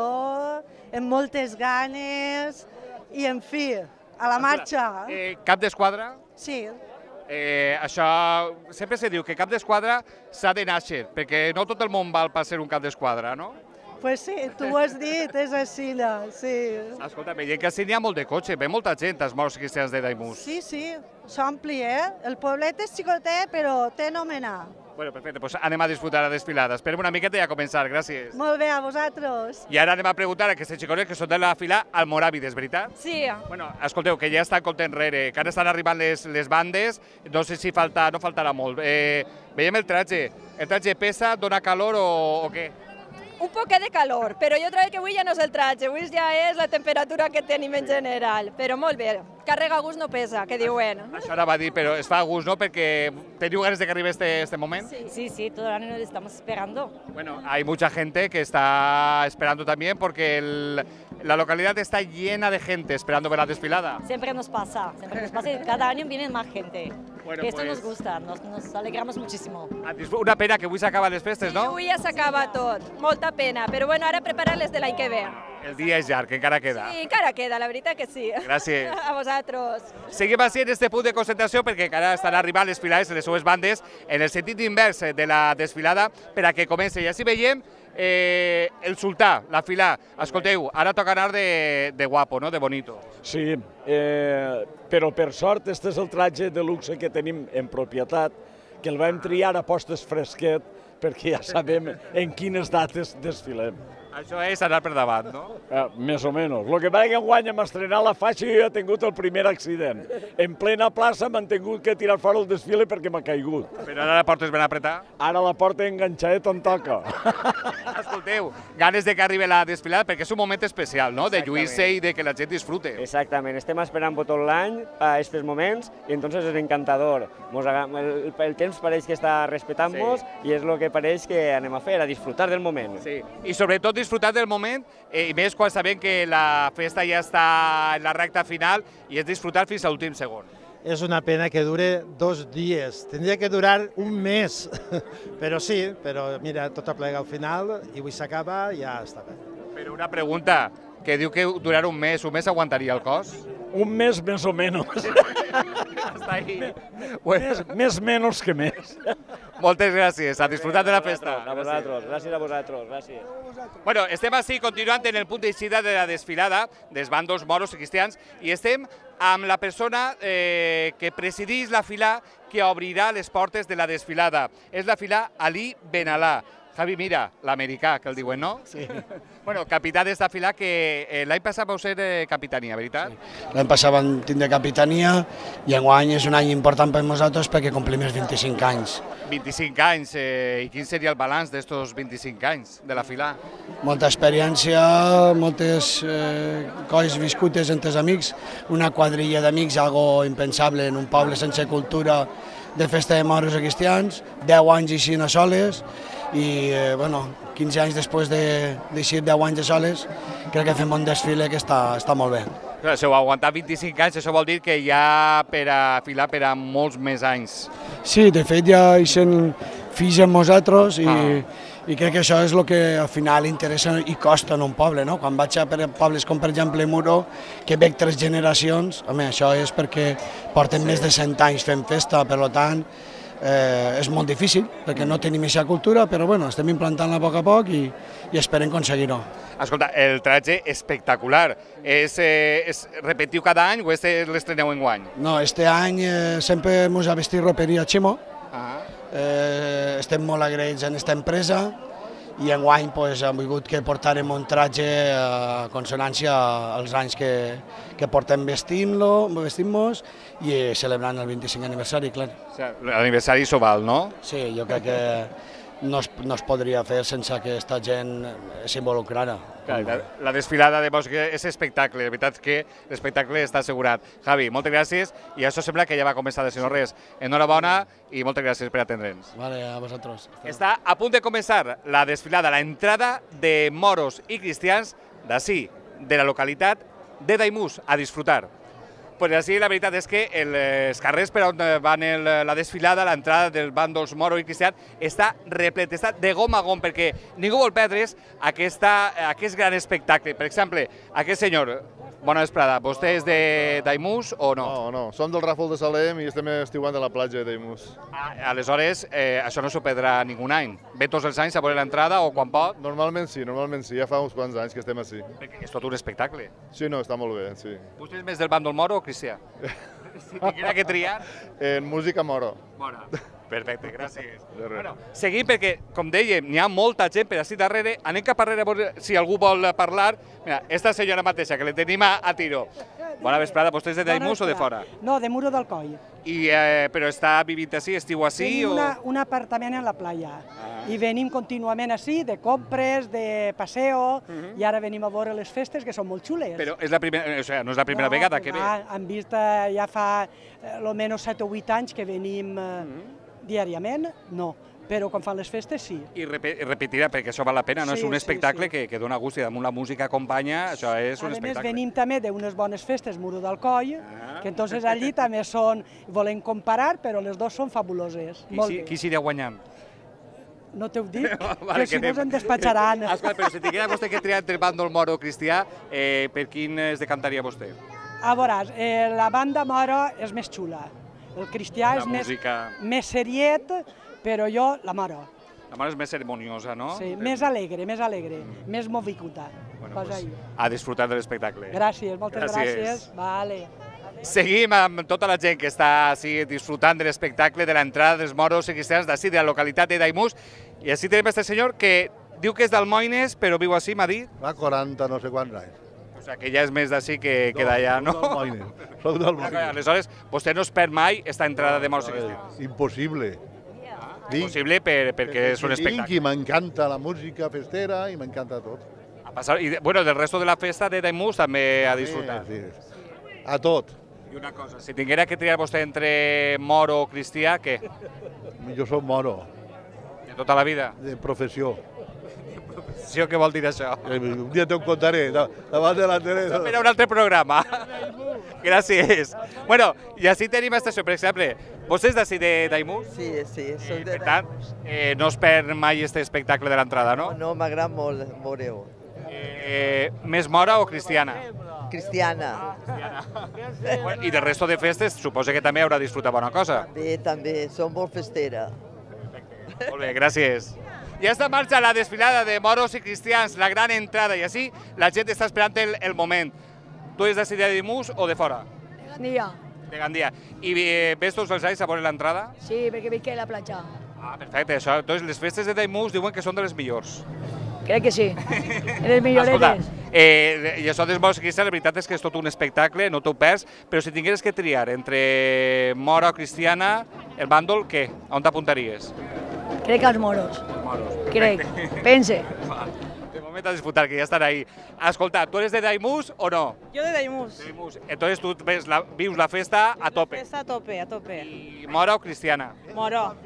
amb moltes ganes i, en fi, a la marxa. Eh, cap d'esquadra? Sí. Eh, això sempre se diu que cap d'esquadra s'ha de nàixer, perquè no tot el món val per ser un cap d'esquadra, no? Pues sí, tu ho has dit, és així, sí. Escolta, veiem que sí n'hi ha molt de cotxe, ve molta gent als Moros Cristians de Daimús. Sí, sí, s'ompli, eh? El poblet és xicotet, però té nomenar. Bueno, perfecte, doncs anem a disfrutar la desfilada. Esperem una miqueta i a començar, gràcies. Molt bé, a vosaltres. I ara anem a preguntar a aquests xiconets que són de la fila almoràvides, veritat? Sí. Bueno, escolteu, que ja està compte enrere, que ara estan arribant les, les bandes, no sé si falta, no faltarà molt. Eh, veiem el traje. El traje pesa, dona calor o, o què? Un poquet de calor, però jo trobo que avui ja no és el traje, avui ja és la temperatura que tenim en general, però molt bé, carrega a gust no pesa, que diuen. Això ara va dir, però es fa a gust, ¿no? Perquè teniu ganes de que arribe este, este moment. Sí, sí, sí, todo el año lo estamos esperando. Bueno, hay mucha gente que está esperando también porque el, la localidad está llena de gente esperando ver la desfilada. Siempre nos pasa, siempre nos pasa y cada año viene más gente. Bueno, Esto pues... nos gusta, nos, nos alegramos muchísimo. Una pena que avui s'acaben les festes, no? Avui ja s'acaba tot, molta pena, però bueno, ara preparar-les de l'any que ve. El dia és llarg, encara queda. Sí, encara queda, la veritat que sí. Gràcies. A vosaltres. Seguim així en este punt de concentració perquè encara estan arribant les filades de les seues bandes en el sentit invers de la desfilada per a que comenci. I així veiem eh, el sultà, la fila. Escolteu, ara toca anar de, de guapo, no? De bonito. Sí, eh, però per sort este és el traje de luxe que tenim en propietat, que el vam triar a postes fresquet perquè ja sabem en quines dates desfilem. Això és anar per davant, no? Eh, més o menys. El que passa que enguany hem estrenat la faixa i jo he tingut el primer accident. En plena plaça m'han tingut que tirar fora el desfile perquè m'ha caigut. Però ara la porta es ben apretar? Ara la porta enganxadet on toca. Escolteu, ganes de que arribi la desfilada perquè és un moment especial, no? De lluir-se i de que la gent disfrute. Exactament, estem esperant tot l'any a aquests moments i entonces és encantador. Mos el, el temps pareix que està respetant-nos sí. I és el que pareix que anem a fer, a disfrutar del moment. Sí. I sobretot disfrutar del moment, eh, i més quan sabem que la festa ja està en la recta final i és disfrutar fins a l'últim segon. És una pena que dure dos dies, tindria que durar un mes, però sí, però mira, tot aplega al final i avui s'acaba i ja està bé. Però una pregunta, que diu que durar un mes, un mes aguantaria el cos? Un mes més o menys. Hasta ahí. Bueno. Més, més menys que més. Moltes gràcies, a disfrutar de la festa. A vosaltres, gràcies a vosaltres, gràcies. Bueno, estem així continuant en el punt d'eixida de la desfilada dels bandos moros i cristians i estem amb la persona eh, que presideix la fila que obrirà les portes de la desfilada. És la fila Ali Benalà. Javi, mira, l'americà, que el diuen, no? Sí. Bueno, capità d'esta fila que eh, l'any passat vau ser eh, capitania, veritat? Sí. L'any passat vam tindre capitania i enguany és un any important per nosaltres perquè complim els vint-i-cinc anys. vint-i-cinc anys, eh, i quin seria el balanç d'estos vint-i-cinc anys de la fila? Molta experiència, moltes eh, coses viscutes entre els amics, una quadrilla d'amics, algo impensable en un poble sense cultura de festa de moros i cristians, deu anys així a soles, i eh, bueno, quinze anys després d'així de, deu anys de soles, crec que fem un desfile que està, està molt bé. Clar, si heu aguantat vint-i-cinc anys, això vol dir que hi ha per a filar per a molts més anys. Sí, de fet ja hi són fills amb nosaltres i, ah. i crec que això és el que al final interessa i costa en un poble, no? Quan vaig a per pobles com per exemple Muro, que veig tres generacions, home, això és perquè porten sí. més de cent anys fent festa, per tant, Eh, és molt difícil, perquè no tenim aquesta cultura, però bueno, estem implantant-la a poc a poc i, i esperem aconseguir-ho. Escolta, el traje espectacular. És, eh, és repetiu cada any o este l'estreneu enguany? No, este any eh, sempre ens ha vestit roperia Ximo. Ah. Eh, estem molt agraïts en aquesta empresa i enguany pues, hem volgut que portarem un traje a consonància als anys que, que portem vestint-lo, vestint-nos i celebrant el vint-i-cinc aniversari, clar. O sigui, l'aniversari s'ho val, no? Sí, jo crec que no es, no es podria fer sense que aquesta gent s'involucrara. La, la desfilada de Bosch és espectacle, la veritat és que l'espectacle està assegurat. Javi, moltes gràcies, i això sembla que ja va començar, si no res. Enhorabona i moltes gràcies per atendre'ns. Vale, a vosaltres. Està a punt de començar la desfilada, la entrada de moros i cristians d'ací, de la localitat de Daimús, a disfrutar. Pues així la veritat és que els carrers per on van el, la desfilada, l'entrada dels bàndols moro i cristians, està replet, està de gom a gom, perquè ningú vol perdre's aquesta, aquest gran espectacle. Per exemple, aquest senyor, Bona vesprada. Vostè és de Daimús o no? No, no, som del Ràfol de Salem i estem estiuant de la platja de Daimús. Ah, aleshores, eh, això no s'ho perdrà ningú any. Ve tots els anys a veure l'entrada o quan pot? Normalment sí, normalment sí, ja fa uns quants anys que estem així. Perquè és tot un espectacle. Sí, no, està molt bé, sí. Vostè és més del bàndol moro o cristià? Si tinguera que triar... En música moro. Mora. Perfecte, gràcies. Bueno, seguim perquè, com dèiem, n'hi ha molta gent per així darrere. Anem cap darrere a veure si algú vol parlar. Mira, esta senyora mateixa, que la tenim a, a tiro. Bona vesprada, vostè és de Daimús o de fora? No, de Muro del Coll. I, eh, però està vivint així, estiu així? Tenim o... una, un apartament a la playa. Ah. I venim contínuament així, de compres, de passeo, uh -huh. I ara venim a veure les festes, que són molt xules. Però és la primera, o sigui, no és la primera no, vegada que ve? Han vist eh, ja fa eh, almenys set o vuit anys que venim eh, uh -huh. diàriament, no. Però quan fan les festes, sí. I rep repetirà, perquè això val la pena, no? Sí, És un sí, espectacle sí. Que, que dona gust i damunt la música acompanya, això és un a espectacle. A més, venim també d'unes bones festes, Muro del Coll, ah. que entonces allí també són, volem comparar, però les dues són fabuloses. Qui, si, qui s'irà guanyant? No t'ho dic, vale, que si no se'n despatxaran. Escolta, però si tinguera vostè que triar entre bàndol moro o cristià, eh, per quin es decantaria vostè? A veuràs, eh, la banda moro és més xula. El cristià la és música... més, més seriet, però jo la moro. La mare és més ceremoniosa, no? Sí, més alegre, més alegre, mm. més movicuta. Bueno, pues, a disfrutar de l'espectacle. Gràcies, moltes gràcies. gràcies. Vale. Seguim amb tota la gent que està així, disfrutant de l'espectacle de l'entrada dels moros i cristians d'ací, de la localitat de Daimús. I així tenim aquest senyor que diu que és d'Almoines, però viu així, m'ha dit? Fa quaranta no sé quants anys. O sigui, que ja és més d'ací que, que d'allà, no? Soc d'Almoines. Soc d'Almoines. Aleshores, vostè no es perd mai esta entrada de moros i cristians? Impossible. Impossible per, perquè és un espectacle. I m'encanta la música festera i m'encanta tot. A passar, i bueno, del resto de la festa de Daimús també a disfrutar. Sí, sí. A tot. I una cosa, si tinguera que triar vostè entre moro o cristià, què? Jo soc moro. De tota la vida? De professió. Professió, què vol dir això? Un dia te'n contaré, davant de la tele. Per un altre programa. Gràcies. Bueno, i així tenim estació, per exemple, vostè és d'ací de Daimús? Sí, sí, soc eh, de Per tant, eh, no es perd mai aquest espectacle de l'entrada, no? No, no m'agrada molt, veure-ho. Eh, més mora o cristiana? Cristiana. Bueno, I del resto de festes, suposo que també haurà disfrutat bona cosa. Bé, també, som molt festera. Molt bé, gràcies. Ja està en marxa la desfilada de moros i cristians, la gran entrada, i així la gent està esperant el, el moment. Tu ets de Daimús o de fora? De Gandia. De Gandia. I eh, ves tots els anys a veure l'entrada? Sí, perquè veig que a la platja. Ah, perfecte. Això, doncs les festes de Daimús diuen que són de les millors. Crec que sí. Les milloretes. Eh, I això dels moros i cristians, la veritat és que és tot un espectacle, no t'ho perds, però si tingueres que triar entre mora o cristiana, el bàndol, què? On t'apuntaries? Crec que els moros. Moros. Crec. Pense. De moment a disfrutar, que ja estan ahí. Escolta, ¿tú eres de Daimús o no? Yo de Daimús. De Daimús. Entonces tú ves la, vius la festa a tope. Festa a tope, a tope. ¿Y mora o cristiana? Moro.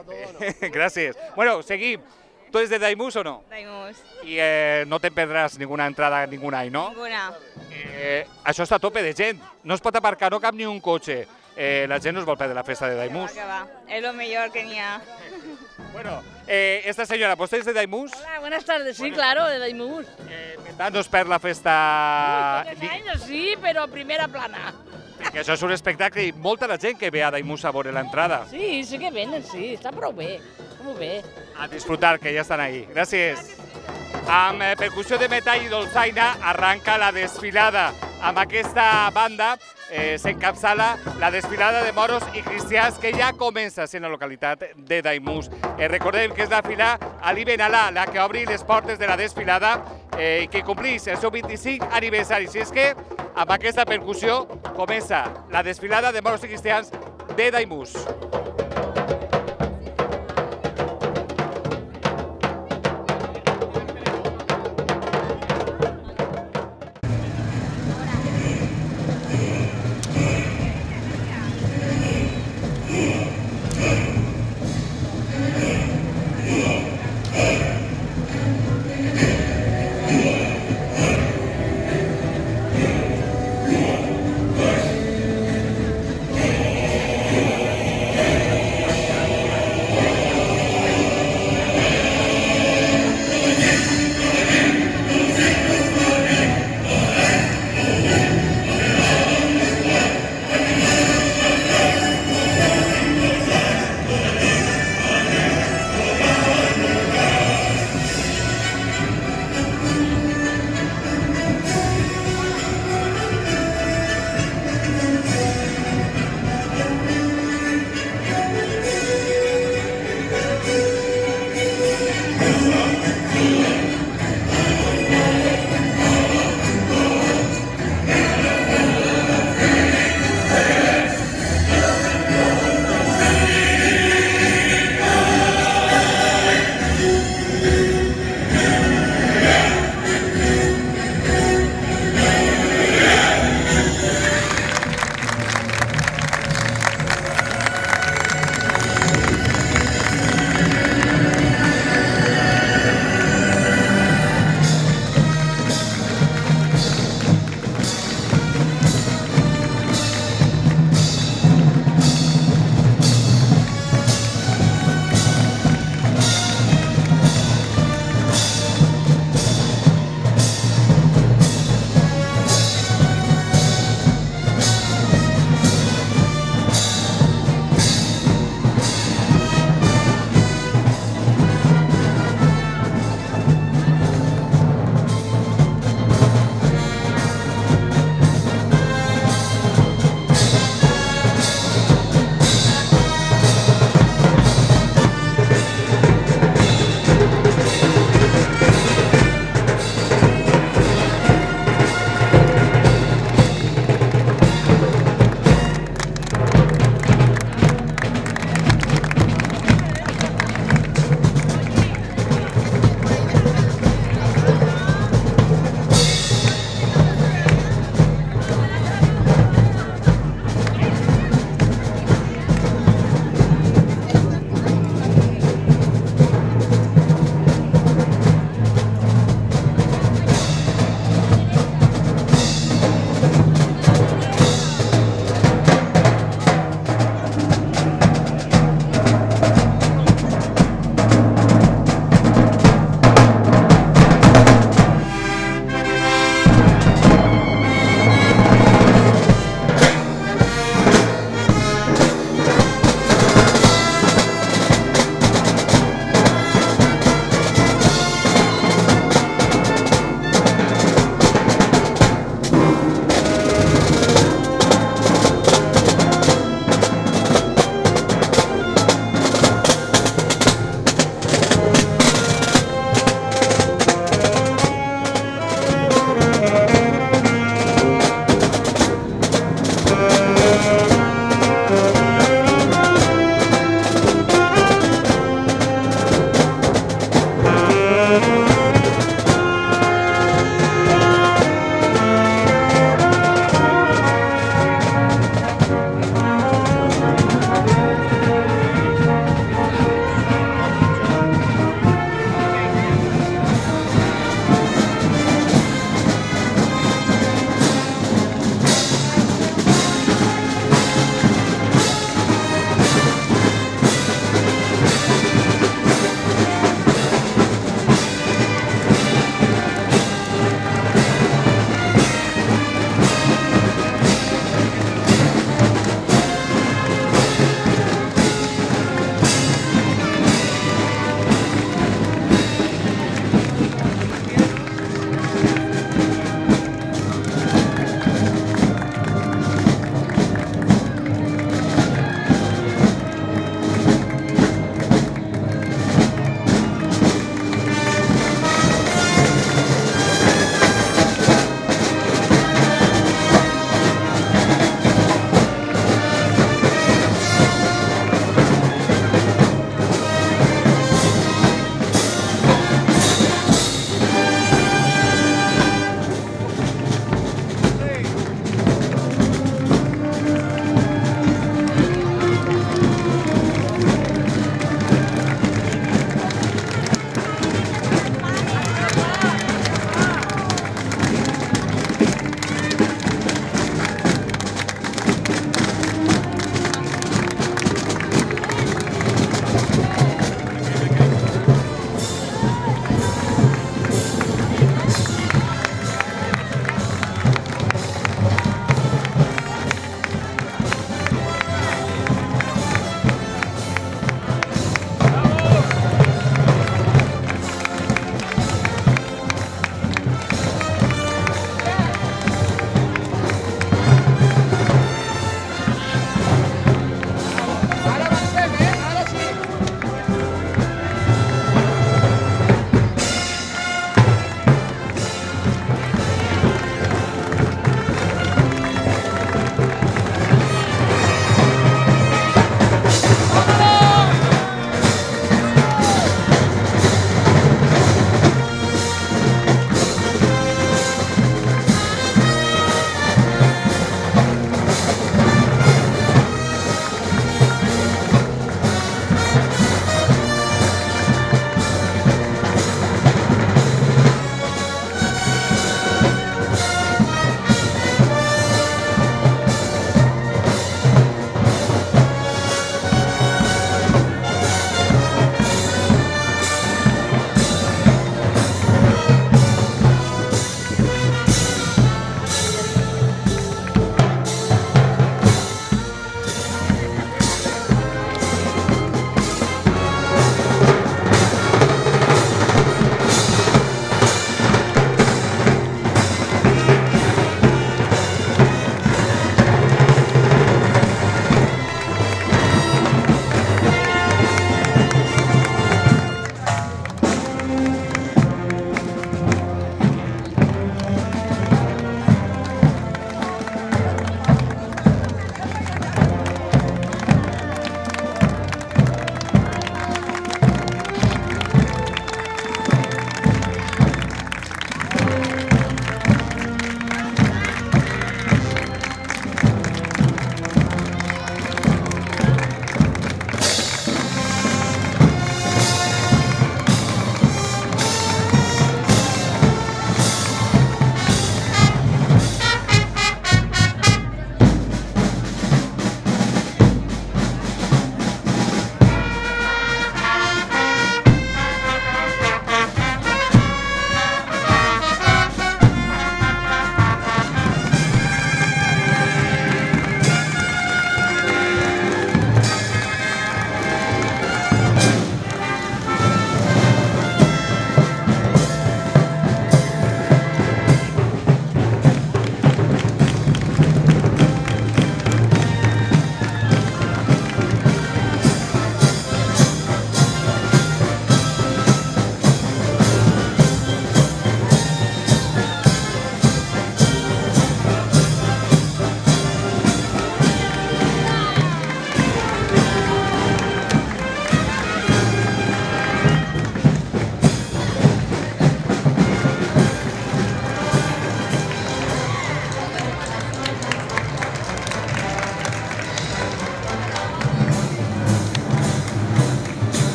Gracias. Bueno, seguim. ¿Tú eres de Daimús o no? Daimús. Y eh, no te perdràs ninguna entrada ningún any, no? Ninguna. Eh, això està a tope de gent. No es pot aparcar, no cap ni un cotxe. Eh, la gent no es vol perdre la festa de Daimús. Que va, es lo mejor que ni ha. Bueno, eh, esta señora, ¿usted es de Daimús? Hola, buenas tardes. Sí, claro, de Daimús. Eh, no es perd la festa... Uy, todos años sí, pero a primera plana. Que això és un espectacle i molta la gent que ve a Daimús a veure l'entrada. Sí, sí que venen, sí, està prou bé, està molt bé. A disfrutar, que ja estan ahí. Gràcies. Amb eh, percussió de metall i dolçaina arranca la desfilada. Amb aquesta banda eh, s'encapçala la desfilada de moros i cristians que ja comença en la localitat de Daimús. Eh, recordem que és la fila Ali Benalà la que obri les portes de la desfilada eh, i que complís el seu vint-i-cinc aniversari. Si és que amb aquesta percussió comença la desfilada de moros i cristians de Daimús.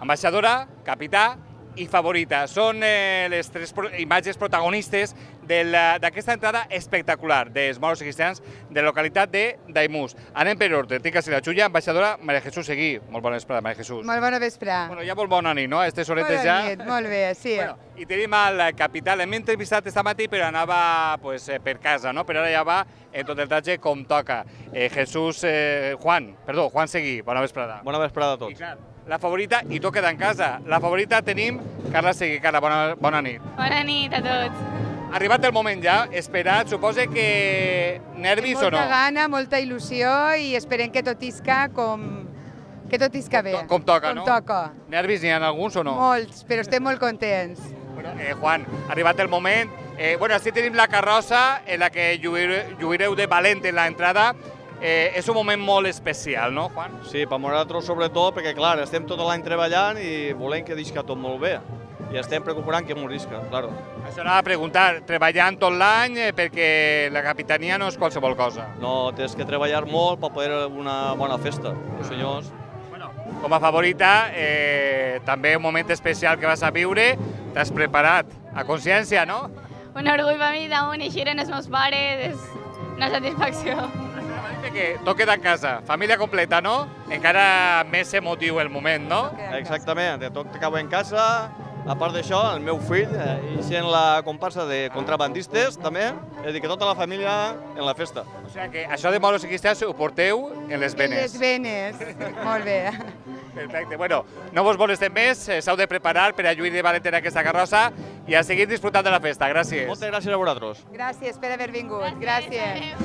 Ambaixadora, capità i favorita. Són eh, les tres pro imatges protagonistes d'aquesta entrada espectacular dels moros i cristians de la localitat de Daimús. Anem per ordre. Tinc així la Xulla, ambaixadora Maria Jesús Seguí. Molt bona vesprada, Maria Jesús. Molt bona vesprada. Bueno, ja molt bona nit, no? A aquestes horetes ja... Bona nit, molt bé, sí. Bueno, i tenim el capità, l'hem entrevistat esta matí, però anava pues, per casa, no? Però ara ja va en tot el tratge com toca. Eh, Jesús, eh, Juan, perdó, Juan Seguí, bona vesprada. Bona vesprada a tots. I clar, la favorita, i tu queda en casa. La favorita tenim Carla Seguí. Carla, bona, bona nit. Bona nit a tots. Arribat el moment ja, esperat, suposa que nervis o no? Molta gana, molta il·lusió i esperem que tot isca com, que tot isca bé. Com toca, com no? toca. Nervis n'hi ha alguns o no? Molts, però estem molt contents. Bueno, eh, Juan, arribat el moment, eh, bueno, així tenim la carrossa en la que lluireu, lluireu de valent en l'entrada. Eh, és un moment molt especial, no, Juan? Sí, per nosaltres sobretot, perquè clar, estem tot l'any treballant i volem que disca tot molt bé. I estem preocupant que morisca, claro. Això anava a preguntar, treballant tot l'any eh, perquè la capitania no és qualsevol cosa. No, tens que treballar molt per poder una bona festa, els senyors. Bueno, com a favorita, eh, també un moment especial que vas a viure, t'has preparat a consciència, no? Un orgull per mi damunt eixiren els meus pares, és una satisfacció. Que tot queda en casa, família completa, no? Encara més emotiu el moment, no? Exactament, tot acaba en casa. A part d'això, el meu fill, eh, i sent la comparsa de contrabandistes, també, és a dir, que tota la família en la festa. O sigui que això de moros i cristians ho porteu en les venes. En les venes, molt bé. Perfecte, bueno, no vos molestem més, s'heu de preparar per a lluir de valent en aquesta carrossa i a seguir disfrutant de la festa. Gràcies. Moltes gràcies a vosaltres. Gràcies per haver vingut, gràcies.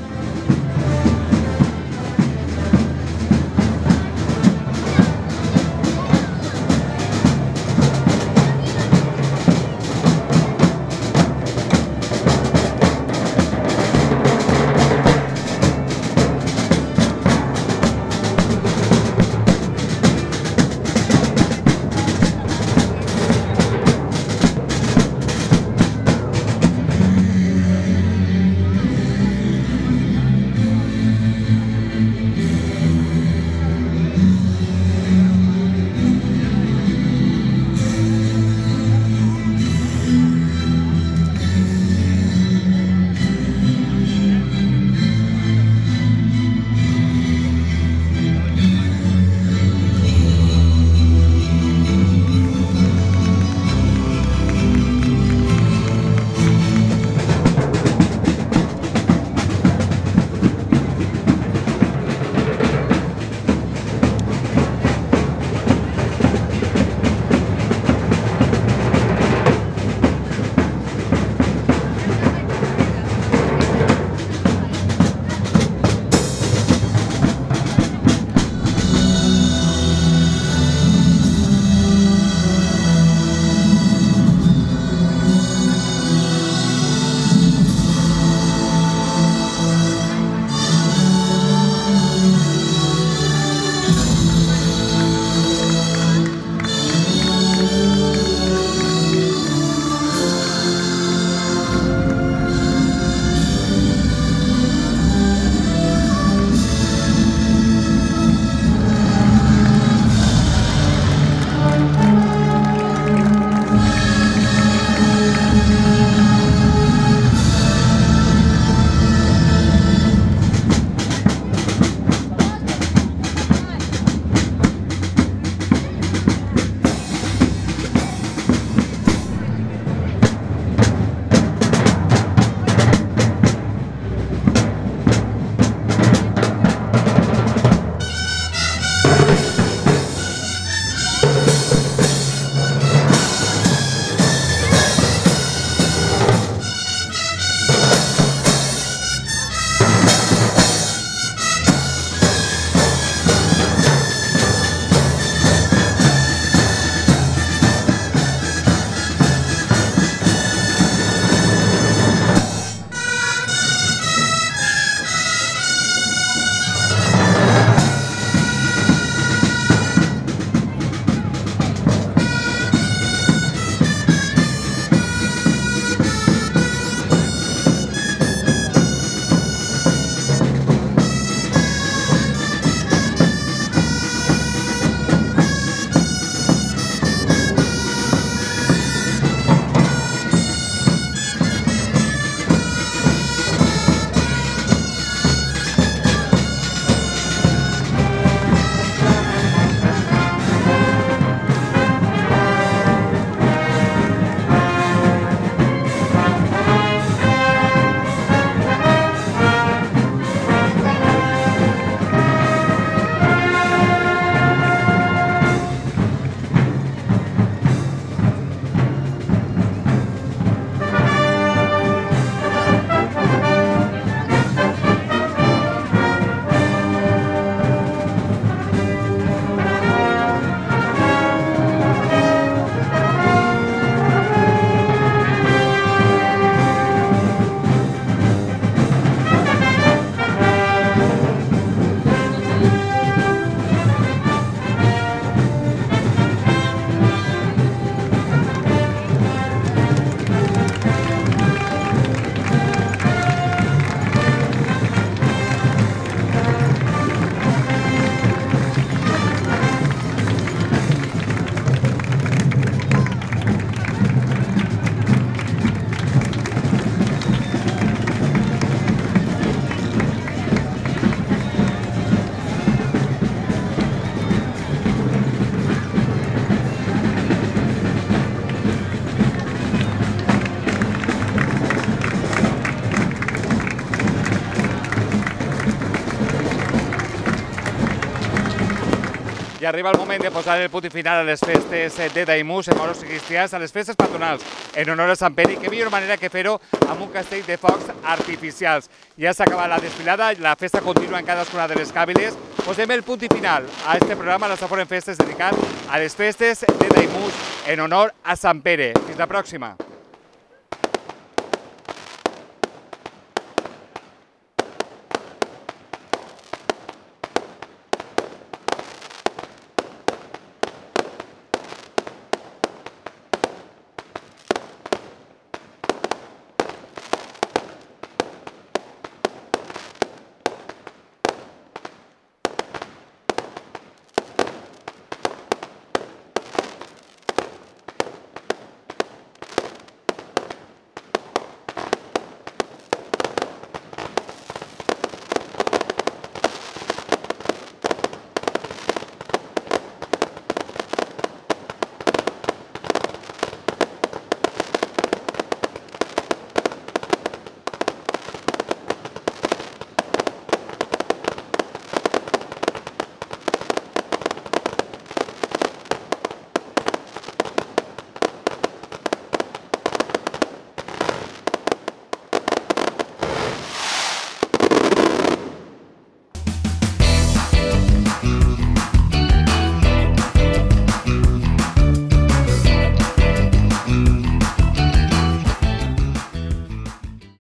I arriba el moment de posar el punt i final a les festes de Daimús, en moros i cristians, a les festes patronals, en honor a Sant Pere, i que millor manera que fer-ho amb un castell de focs artificials. Ja s'ha acabat la desfilada, la festa continua en cadascuna de les càbiles. Posem el punt i final a este programa, a l'Estafort en Festes, dedicat a les festes de Daimús, en honor a Sant Pere. Fins la pròxima.